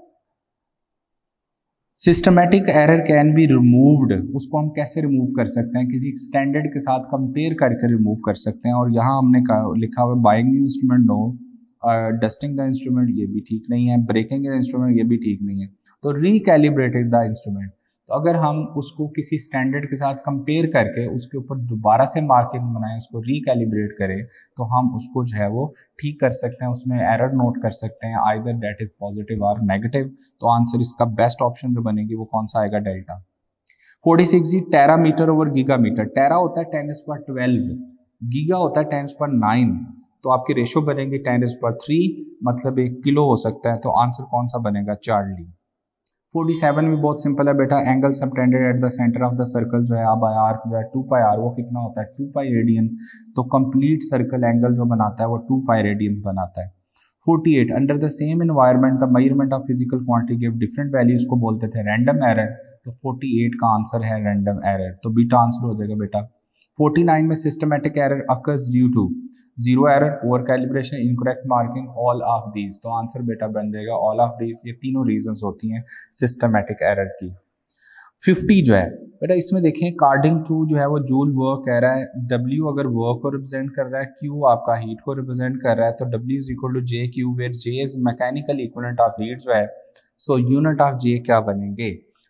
systematic error can be removed, उसको हम कैसे रिमूव कर सकते हैं, किसी स्टैंडर्ड के साथ कंपेयर करके रिमूव कर सकते हैं। और यहाँ हमने लिखा हुआ buying new instrument no, dusting the instrument ये भी ठीक नहीं है, ब्रेकिंग द इंस्ट्रूमेंट ये भी ठीक नहीं है, तो रिकैलिब्रेटेड द इंस्ट्रूमेंट। तो अगर हम उसको किसी स्टैंडर्ड के साथ कंपेयर करके उसके ऊपर दोबारा से मार्किंग बनाएं, उसको रिकैलिब्रेट करें, तो हम उसको जो है वो ठीक कर सकते हैं, उसमें एरर नोट कर सकते हैं, आइदर दैट इज पॉजिटिव और नेगेटिव। तो आंसर इसका बेस्ट ऑप्शन जो बनेगी वो कौन सा आएगा, डेल्टा। 46 जी, टेरामीटर ओवर गीगामीटर। टेरा होता है 10⁻12, गीगा होता है 10⁻9, तो आपकी रेशो बनेगी 10⁻3, मतलब 1 किलो हो सकता है। तो आंसर कौन सा बनेगा, चार्ली। 47 भी बहुत सिंपल है बेटा, angle subtended at the centre of the circle जो है अब आर्क जो है 2πr, वो कितना होता है 2π रेडियन। तो कंप्लीट सर्कल एंगल जो बनाता है वो 2π रेडियंस बनाता है। 48 under the same environment the measurement of physical quantity give different values को बोलते थे रैंडम एरर। तो 48 का आंसर है रैंडम एरर, तो बीटा आंसर हो जाएगा बेटा। 49 में systematic error occurs due to zero error, over calibration, incorrect marking, all of these. तो आंसर बेटा बन जाएगा ऑल ऑफ दीज। ये तीनों रीजंस होती हैं सिस्टमैटिक एरर की। 50 जो है बेटा, इसमें देखें अकॉर्डिंग टू जो है वो जूल वर्क कह रहा है, W अगर वर्क को रिप्रेजेंट कर रहा है, Q आपका हीट को रिप्रेजेंट कर रहा है, तो W is equal to J Q, where J is mechanical equivalent of heat जो है, सो यूनिट ऑफ J क्या बनेंगे।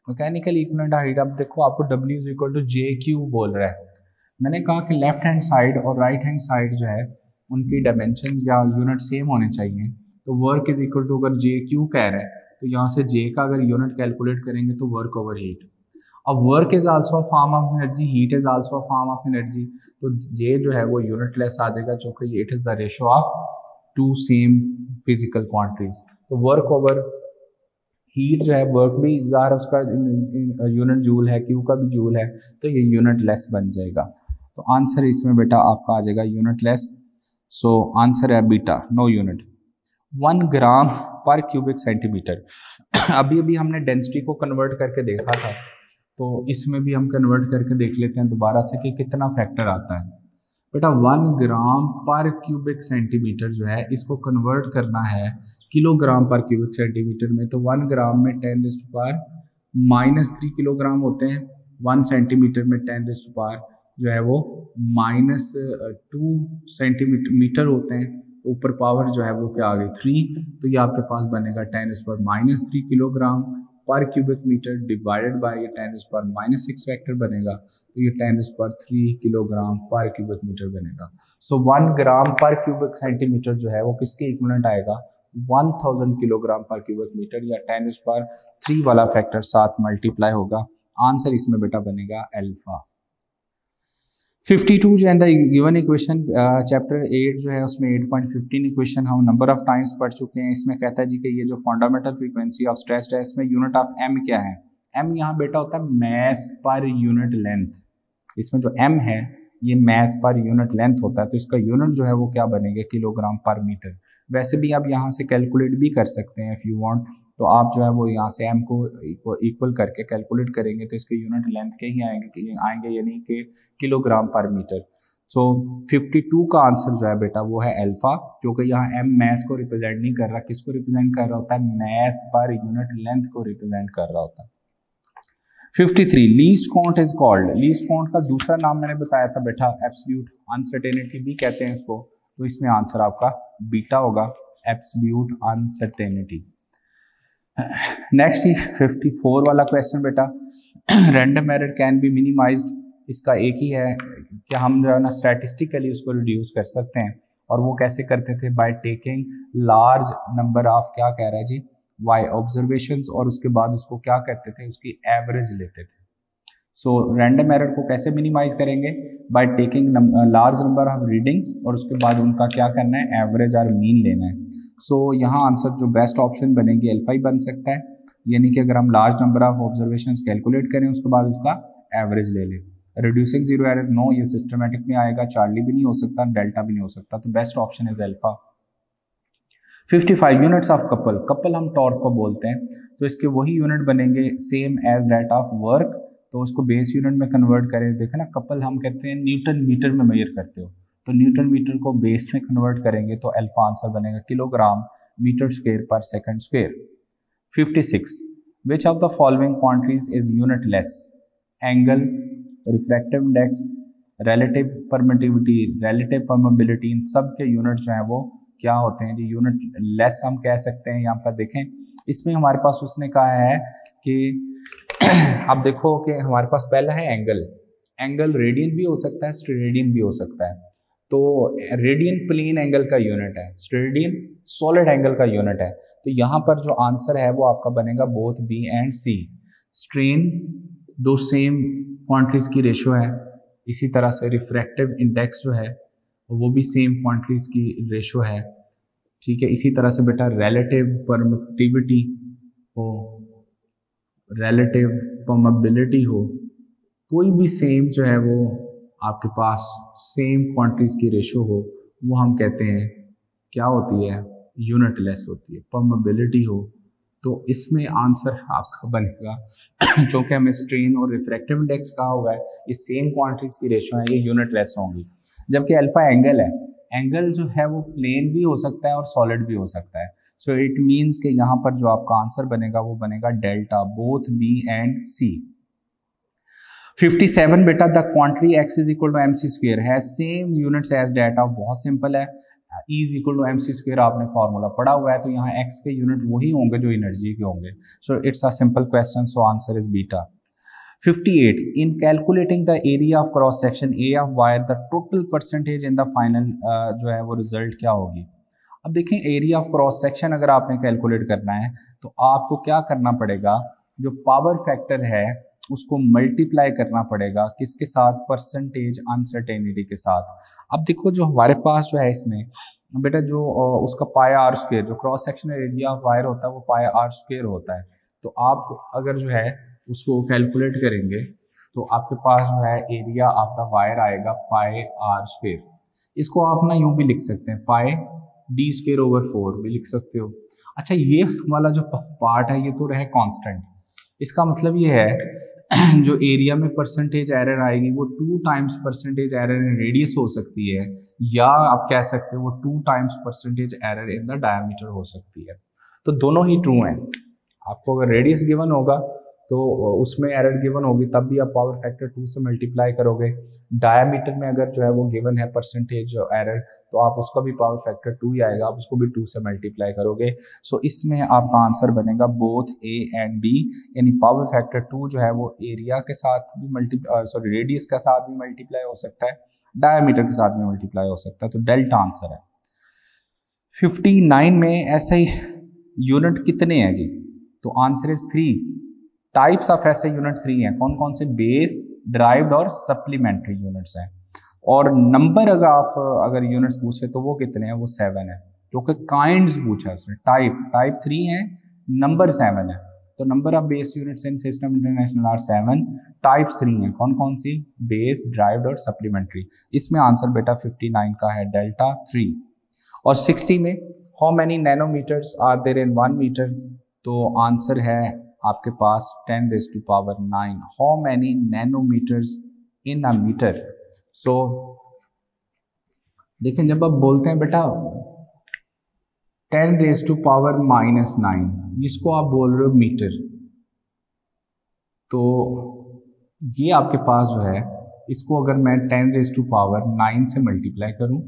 मैकेनिकल इक्विवेलेंट हाइट, अब देखो आपको W is equal to J Q बोल रहा है। मैंने कहा कि लेफ्ट हैंड साइड और राइट हैंड साइड जो है उनकी डायमेंशन या यूनिट सेम होने चाहिए। तो वर्क इज इक्वल टू, अगर जे क्यू कह रहा है तो यहाँ से जे का अगर यूनिट कैलकुलेट करेंगे तो वर्क ओवर हीट। अब work is also a form of energy, heat is also a form of energy, तो जे जो है वो यूनिटलेस आ जाएगा, जो कि it is the ratio of two same physical quantities. तो वर्क ओवर हीट जो है, वर्क भी ज़ाहिर उसका यूनिट जूल है, क्यू का भी जूल है, तो ये यूनिट लेस बन जाएगा। तो आंसर इसमें बेटा आपका आ जाएगा यूनिट लेस। सो आंसर है beta, no unit. 1 gram per cubic centimetre. अभी अभी हमने डेंसिटी को कन्वर्ट करके देखा था, तो इसमें भी हम कन्वर्ट करके देख लेते हैं दोबारा से कि कितना फैक्टर आता है। बेटा 1 ग्राम पर क्यूबिक सेंटीमीटर जो है इसको कन्वर्ट करना है किलोग्राम पर क्यूबिक सेंटीमीटर में, तो 1 ग्राम में 10⁻³ किलोग्राम होते हैं, 1 सेंटीमीटर में 10⁻⁻ जो है वो -2 सेंटीमीटर होते हैं। ऊपर पावर जो है वो क्या आ गई 3, तो ये आपके पास बनेगा 10⁻³ kilogram per cubic metre divided by 10⁻⁻6 factor बनेगा, तो ये 10⁻³ किलोग्राम पर क्यूबिक मीटर बनेगा। सो 1 ग्राम पर क्यूबिक सेंटीमीटर जो है वो किसके इक्विवेलेंट आएगा, 1000 किलोग्राम पर क्यूबिक मीटर, या 10⁻³ वाला फैक्टर साथ मल्टीप्लाई होगा। आंसर इसमें बेटा बनेगा अल्फा। 52 जो है गिवन इक्वेशन चैप्टर 8 जो है उसमें 8.15 इक्वेशन हम नंबर ऑफ टाइम्स पढ़ चुके हैं। इसमें कहता है जी कि ये जो फंडामेंटल फ्रीक्वेंसी ऑफ स्ट्रेस्ड है इसमें यूनिट ऑफ एम क्या है। एम यहाँ बेटा होता है मैस पर यूनिट लेंथ। इसमें जो एम है ये मैस पर यूनिट लेंथ होता है, तो इसका यूनिट जो है वो क्या बनेगा, किलोग्राम पर मीटर। वैसे भी आप यहाँ से कैलकुलेट भी कर सकते हैं इफ़ यू वांट, तो आप जो है वो यहाँ से एम को इक्वल करके कैलकुलेट करेंगे तो इसके यूनिट लेंथ के ही आएंगे यानी कि किलोग्राम पर मीटर। सो 52 का आंसर जो है बेटा वो है अल्फा, क्योंकि यहाँ एम मैस को रिप्रेजेंट नहीं कर रहा, किसको रिप्रेजेंट कर रहा होता है, मैस पर यूनिट लेंथ को रिप्रेजेंट कर रहा होता है। 53 least count is called. Least count का दूसरा नाम मैंने बताया था बेटा एब्सोल्यूट अनसर्टेनिटी भी कहते हैं इसको, तो इसमें आंसर आपका बीटा होगा, एब्सोल्यूट अनसर्टेनिटी। नेक्स्ट 54 वाला क्वेश्चन बेटा, random error can be minimised. इसका एक ही है कि हम जो है ना स्टैटिस्टिकली उसको रिड्यूस कर सकते हैं, और वो कैसे करते थे, by taking large number of, क्या कह रहा है जी, वाई ऑब्जर्वेशंस, और उसके बाद उसको क्या करते थे, उसकी एवरेज लेते थे। सो रैंडम एरर को कैसे मिनिमाइज करेंगे, by taking large number of readings, और उसके बाद उनका क्या करना है, एवरेज और मीन लेना है। सो यहाँ आंसर जो बेस्ट ऑप्शन बनेगी अल्फा ही बन सकता है, यानी कि अगर हम large number of observations calculate करें उसके बाद उसका एवरेज ले लें। रिड्यूसिंग जीरो एरर नो, ये सिस्टमेटिक में आएगा, चार्ली भी नहीं हो सकता, डेल्टा भी नहीं हो सकता, तो best option is alpha. 55 units of couple. Couple हम टॉर्क को बोलते हैं, तो इसके वही यूनिट बनेंगे same as that of work, तो उसको बेस यूनिट में कन्वर्ट करें। देखा ना, कपल हम कहते हैं न्यूटन मीटर में मेजर करते हो, तो न्यूटन मीटर को बेस में कन्वर्ट करेंगे तो अल्फा आंसर बनेगा kilogram metre square per second square. 56 which of the following quantities is unitless. Angle, refractive index, relative permittivity, relative permeability, इन सब के यूनिट जो है वो क्या होते हैं जी, यूनिट लेस हम कह सकते हैं। यहाँ पर देखें इसमें हमारे पास उसने कहा है कि अब देखो कि हमारे पास पहला है एंगल। एंगल रेडियन भी हो सकता है, स्टेरेडियन भी हो सकता है, तो रेडियन प्लेन एंगल का यूनिट है, स्टेरेडियन सॉलिड एंगल का यूनिट है। तो यहाँ पर जो आंसर है वो आपका बनेगा both B and C. Strain दो सेम क्वांटिटीज की रेशो है, इसी तरह से रिफ्रैक्टिव इंडेक्स जो है वो भी सेम क्वांटिटीज की रेशो है, ठीक है। इसी तरह से बेटा रिलेटिव परमिटिविटी हो, रिलेटिव परमेबिलिटी हो, कोई भी सेम जो है वो आपके पास सेम क्वांटिटीज की रेशो हो, वो हम कहते हैं क्या होती है, यूनिटलेस होती है। परमेबिलिटी हो तो इसमें आंसर आपका बनेगा क्योंकि हमें स्ट्रेन और रिफ्रैक्टिव इंडेक्स कहा हुआ है, ये सेम क्वांटिटीज की रेशो है, ये यूनिटलेस होंगी। जबकि अल्फा एंगल है, एंगल जो है वो प्लेन भी हो सकता है और सॉलिड भी हो सकता है। सो इट मीन्स कि यहाँ पर जो आपका आंसर बनेगा वो बनेगा delta, both B and C. 57 बेटा the quantity x is equal to mc square है सेम यूनिट्स एज डेटा, बहुत सिंपल है। E is equal to M C square आपने फॉर्मूला पढ़ा हुआ है, तो यहाँ x के यूनिट वही होंगे जो एनर्जी के होंगे। So it's a simple question, so answer is beta. 58 in calculating the area of cross section A of wire the total percentage in the final जो है वो रिजल्ट क्या होगी। अब देखें एरिया ऑफ क्रॉस सेक्शन अगर आपने कैलकुलेट करना है तो आपको क्या करना पड़ेगा, जो पावर फैक्टर है उसको मल्टीप्लाई करना पड़ेगा किसके साथ, परसेंटेज अनसर्टेनिटी के साथ। अब देखो जो हमारे पास जो है इसमें बेटा जो उसका पाया आर स्क्वेयर, जो cross section area of wire होता है वो पाया आर स्क्वेयर होता है। तो आप अगर जो है उसको कैलकुलेट करेंगे तो आपके पास जो है एरिया आपका वायर आएगा पाई आर स्क्वेयर। इसको आप ना यूं भी लिख सकते हैं, पाई डी स्क्वेयर ओवर 4 भी लिख सकते हो। अच्छा ये वाला जो पार्ट है ये तो रहे कांस्टेंट, इसका मतलब ये है जो एरिया में परसेंटेज एरर आएगी वो 2 times percentage error in radius हो सकती है, या आप कह सकते हो वो 2 times percentage error in the diameter हो सकती है। तो दोनों ही ट्रू हैं। आपको अगर रेडियस गिवन होगा तो उसमें एरर गिवन होगी, तब भी आप पावर फैक्टर 2 से मल्टीप्लाई करोगे। डायमीटर में अगर जो है वो गिवन है परसेंटेज एरर, तो आप उसका भी पावर फैक्टर 2 ही आएगा, आप उसको भी 2 से मल्टीप्लाई करोगे। सो इसमें आपका आंसर बनेगा बोथ ए एंड बी, यानी पावर फैक्टर 2 जो है वो एरिया के साथ भी रेडियस के साथ भी मल्टीप्लाई हो सकता है, डायमीटर के साथ भी मल्टीप्लाई हो सकता है। तो डेल्टा आंसर है। 59 में ऐसे ही यूनिट कितने हैं जी, तो आंसर इज 3। टाइप्स ऑफ ऐसे यूनिट 3 हैं, कौन कौन से, बेस, ड्राइव्ड और सप्लीमेंट्री यूनिट्स हैं। और नंबर अगर यूनिट्स पूछे तो वो कितने हैं, वो 7 है। जो कि काइंड्स पूछा है उसने, टाइप 3 है, नंबर 7 है। तो number of base units in system international are 7, types 3 हैं, कौन कौन सी, बेस, ड्राइव्ड और सप्लीमेंट्री। इसमें आंसर बेटा 59 का है डेल्टा 3। और 60 में how many nanometres are there in 1 metre, तो आंसर है आपके पास 10⁻⁹ how many nanometres in a metre. So देखें जब आप बोलते हैं बेटा 10⁻⁻⁹, इसको आप बोल रहे हो मीटर, तो ये आपके पास जो है इसको अगर मैं 10⁻⁹ से मल्टीप्लाई करूं,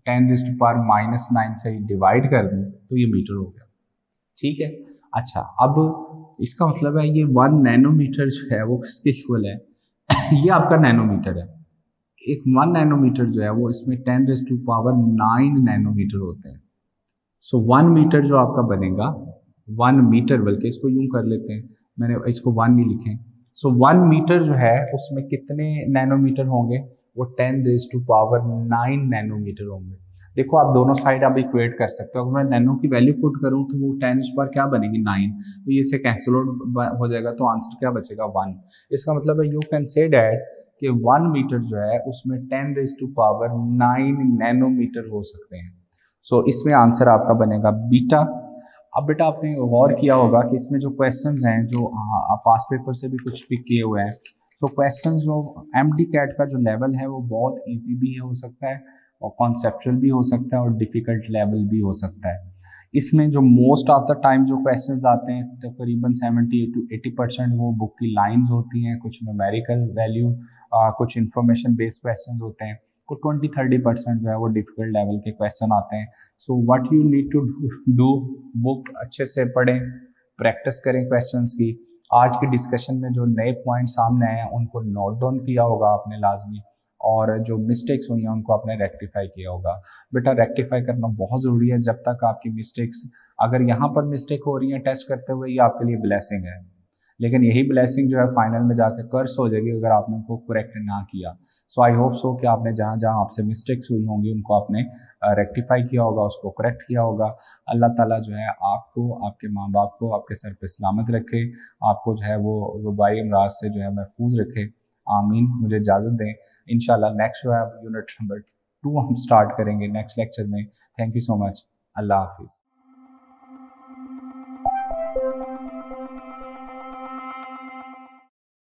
10⁻⁻�9 से डिवाइड कर दूं तो ये मीटर हो गया। ठीक है। अच्छा अब इसका मतलब है ये 1 नैनोमीटर जो है वो किसके इक्वल है ये आपका नैनोमीटर है। एक 1 नैनोमीटर जो है वो इसमें 10⁻⁹ नैनोमीटर होते हैं। सो 1 मीटर जो आपका बनेगा, 1 मीटर, बल्कि इसको यूं कर लेते हैं, मैंने इसको 1 ही लिखे। सो 1 मीटर जो है उसमें कितने नैनोमीटर होंगे, वो 10⁻⁹ नैनोमीटर होंगे। देखो आप दोनों साइड आप इक्वेट कर सकते हो, अगर मैं नैनो की वैल्यू पुट करूं तो वो 10 पर क्या बनेगी 9, तो ये से कैंसिल आउट हो जाएगा, तो आंसर क्या बचेगा 1। इसका मतलब है यू कैन से डैट कि 1 मीटर जो है उसमें 10⁻⁹ नैनोमीटर हो सकते हैं। सो इसमें आंसर आपका बनेगा बीटा। अब बेटा आपने गौर किया होगा कि इसमें जो क्वेश्चंस हैं जो पास्ट पेपर से भी कुछ पिक किए हुए हैं, तो क्वेश्चंस जो एमडी कैट का जो लेवल है वो बहुत इजी भी हो सकता है और कॉन्सेप्चुअल भी हो सकता है और डिफ़िकल्ट लेवल भी हो सकता है। इसमें जो मोस्ट ऑफ द टाइम जो क्वेश्चंस आते हैं तकरीबन 70 to 80% वो बुक की लाइंस होती हैं, कुछ न्यूमेरिकल वैल्यू, कुछ इंफॉर्मेशन बेस्ड क्वेश्चंस होते हैं, कुछ 20-30% जो है वो डिफिकल्ट लेवल के क्वेश्चन आते हैं। So what you need to do, book अच्छे से पढ़ें, प्रैक्टिस करें क्वेश्चंस की। आज की डिस्कशन में जो नए पॉइंट सामने आए हैं उनको नोट डाउन किया होगा आपने लाजमी, और जो मिस्टेक्स हुई हैं उनको आपने रेक्टिफाई किया होगा। बेटा रेक्टिफाई करना बहुत ज़रूरी है, जब तक आपकी मिस्टेक्स, अगर यहाँ पर मिस्टेक हो रही है टेस्ट करते हुए, ये आपके लिए ब्लेसिंग है, लेकिन यही ब्लेसिंग जो है फाइनल में जाकर कर्स हो जाएगी अगर आपने उनको करेक्ट ना किया। सो आई होप सो कि आपने जहाँ जहाँ आपसे मिस्टेक्स हुई होंगी उनको आपने रेक्टिफाई किया होगा, उसको करेक्ट किया होगा। अल्लाह ताला जो है आपको, आपके माँ बाप को आपके सर पे सलामत रखे, आपको जो है वो वबाई अमराज से जो है महफूज रखे, आमीन। मुझे इजाज़त दें, इंशाल्लाह नेक्स्ट जो है यूनिट नंबर 2 हम स्टार्ट करेंगे नेक्स्ट लेक्चर में। थैंक यू सो मच, अल्लाह हाफिज़।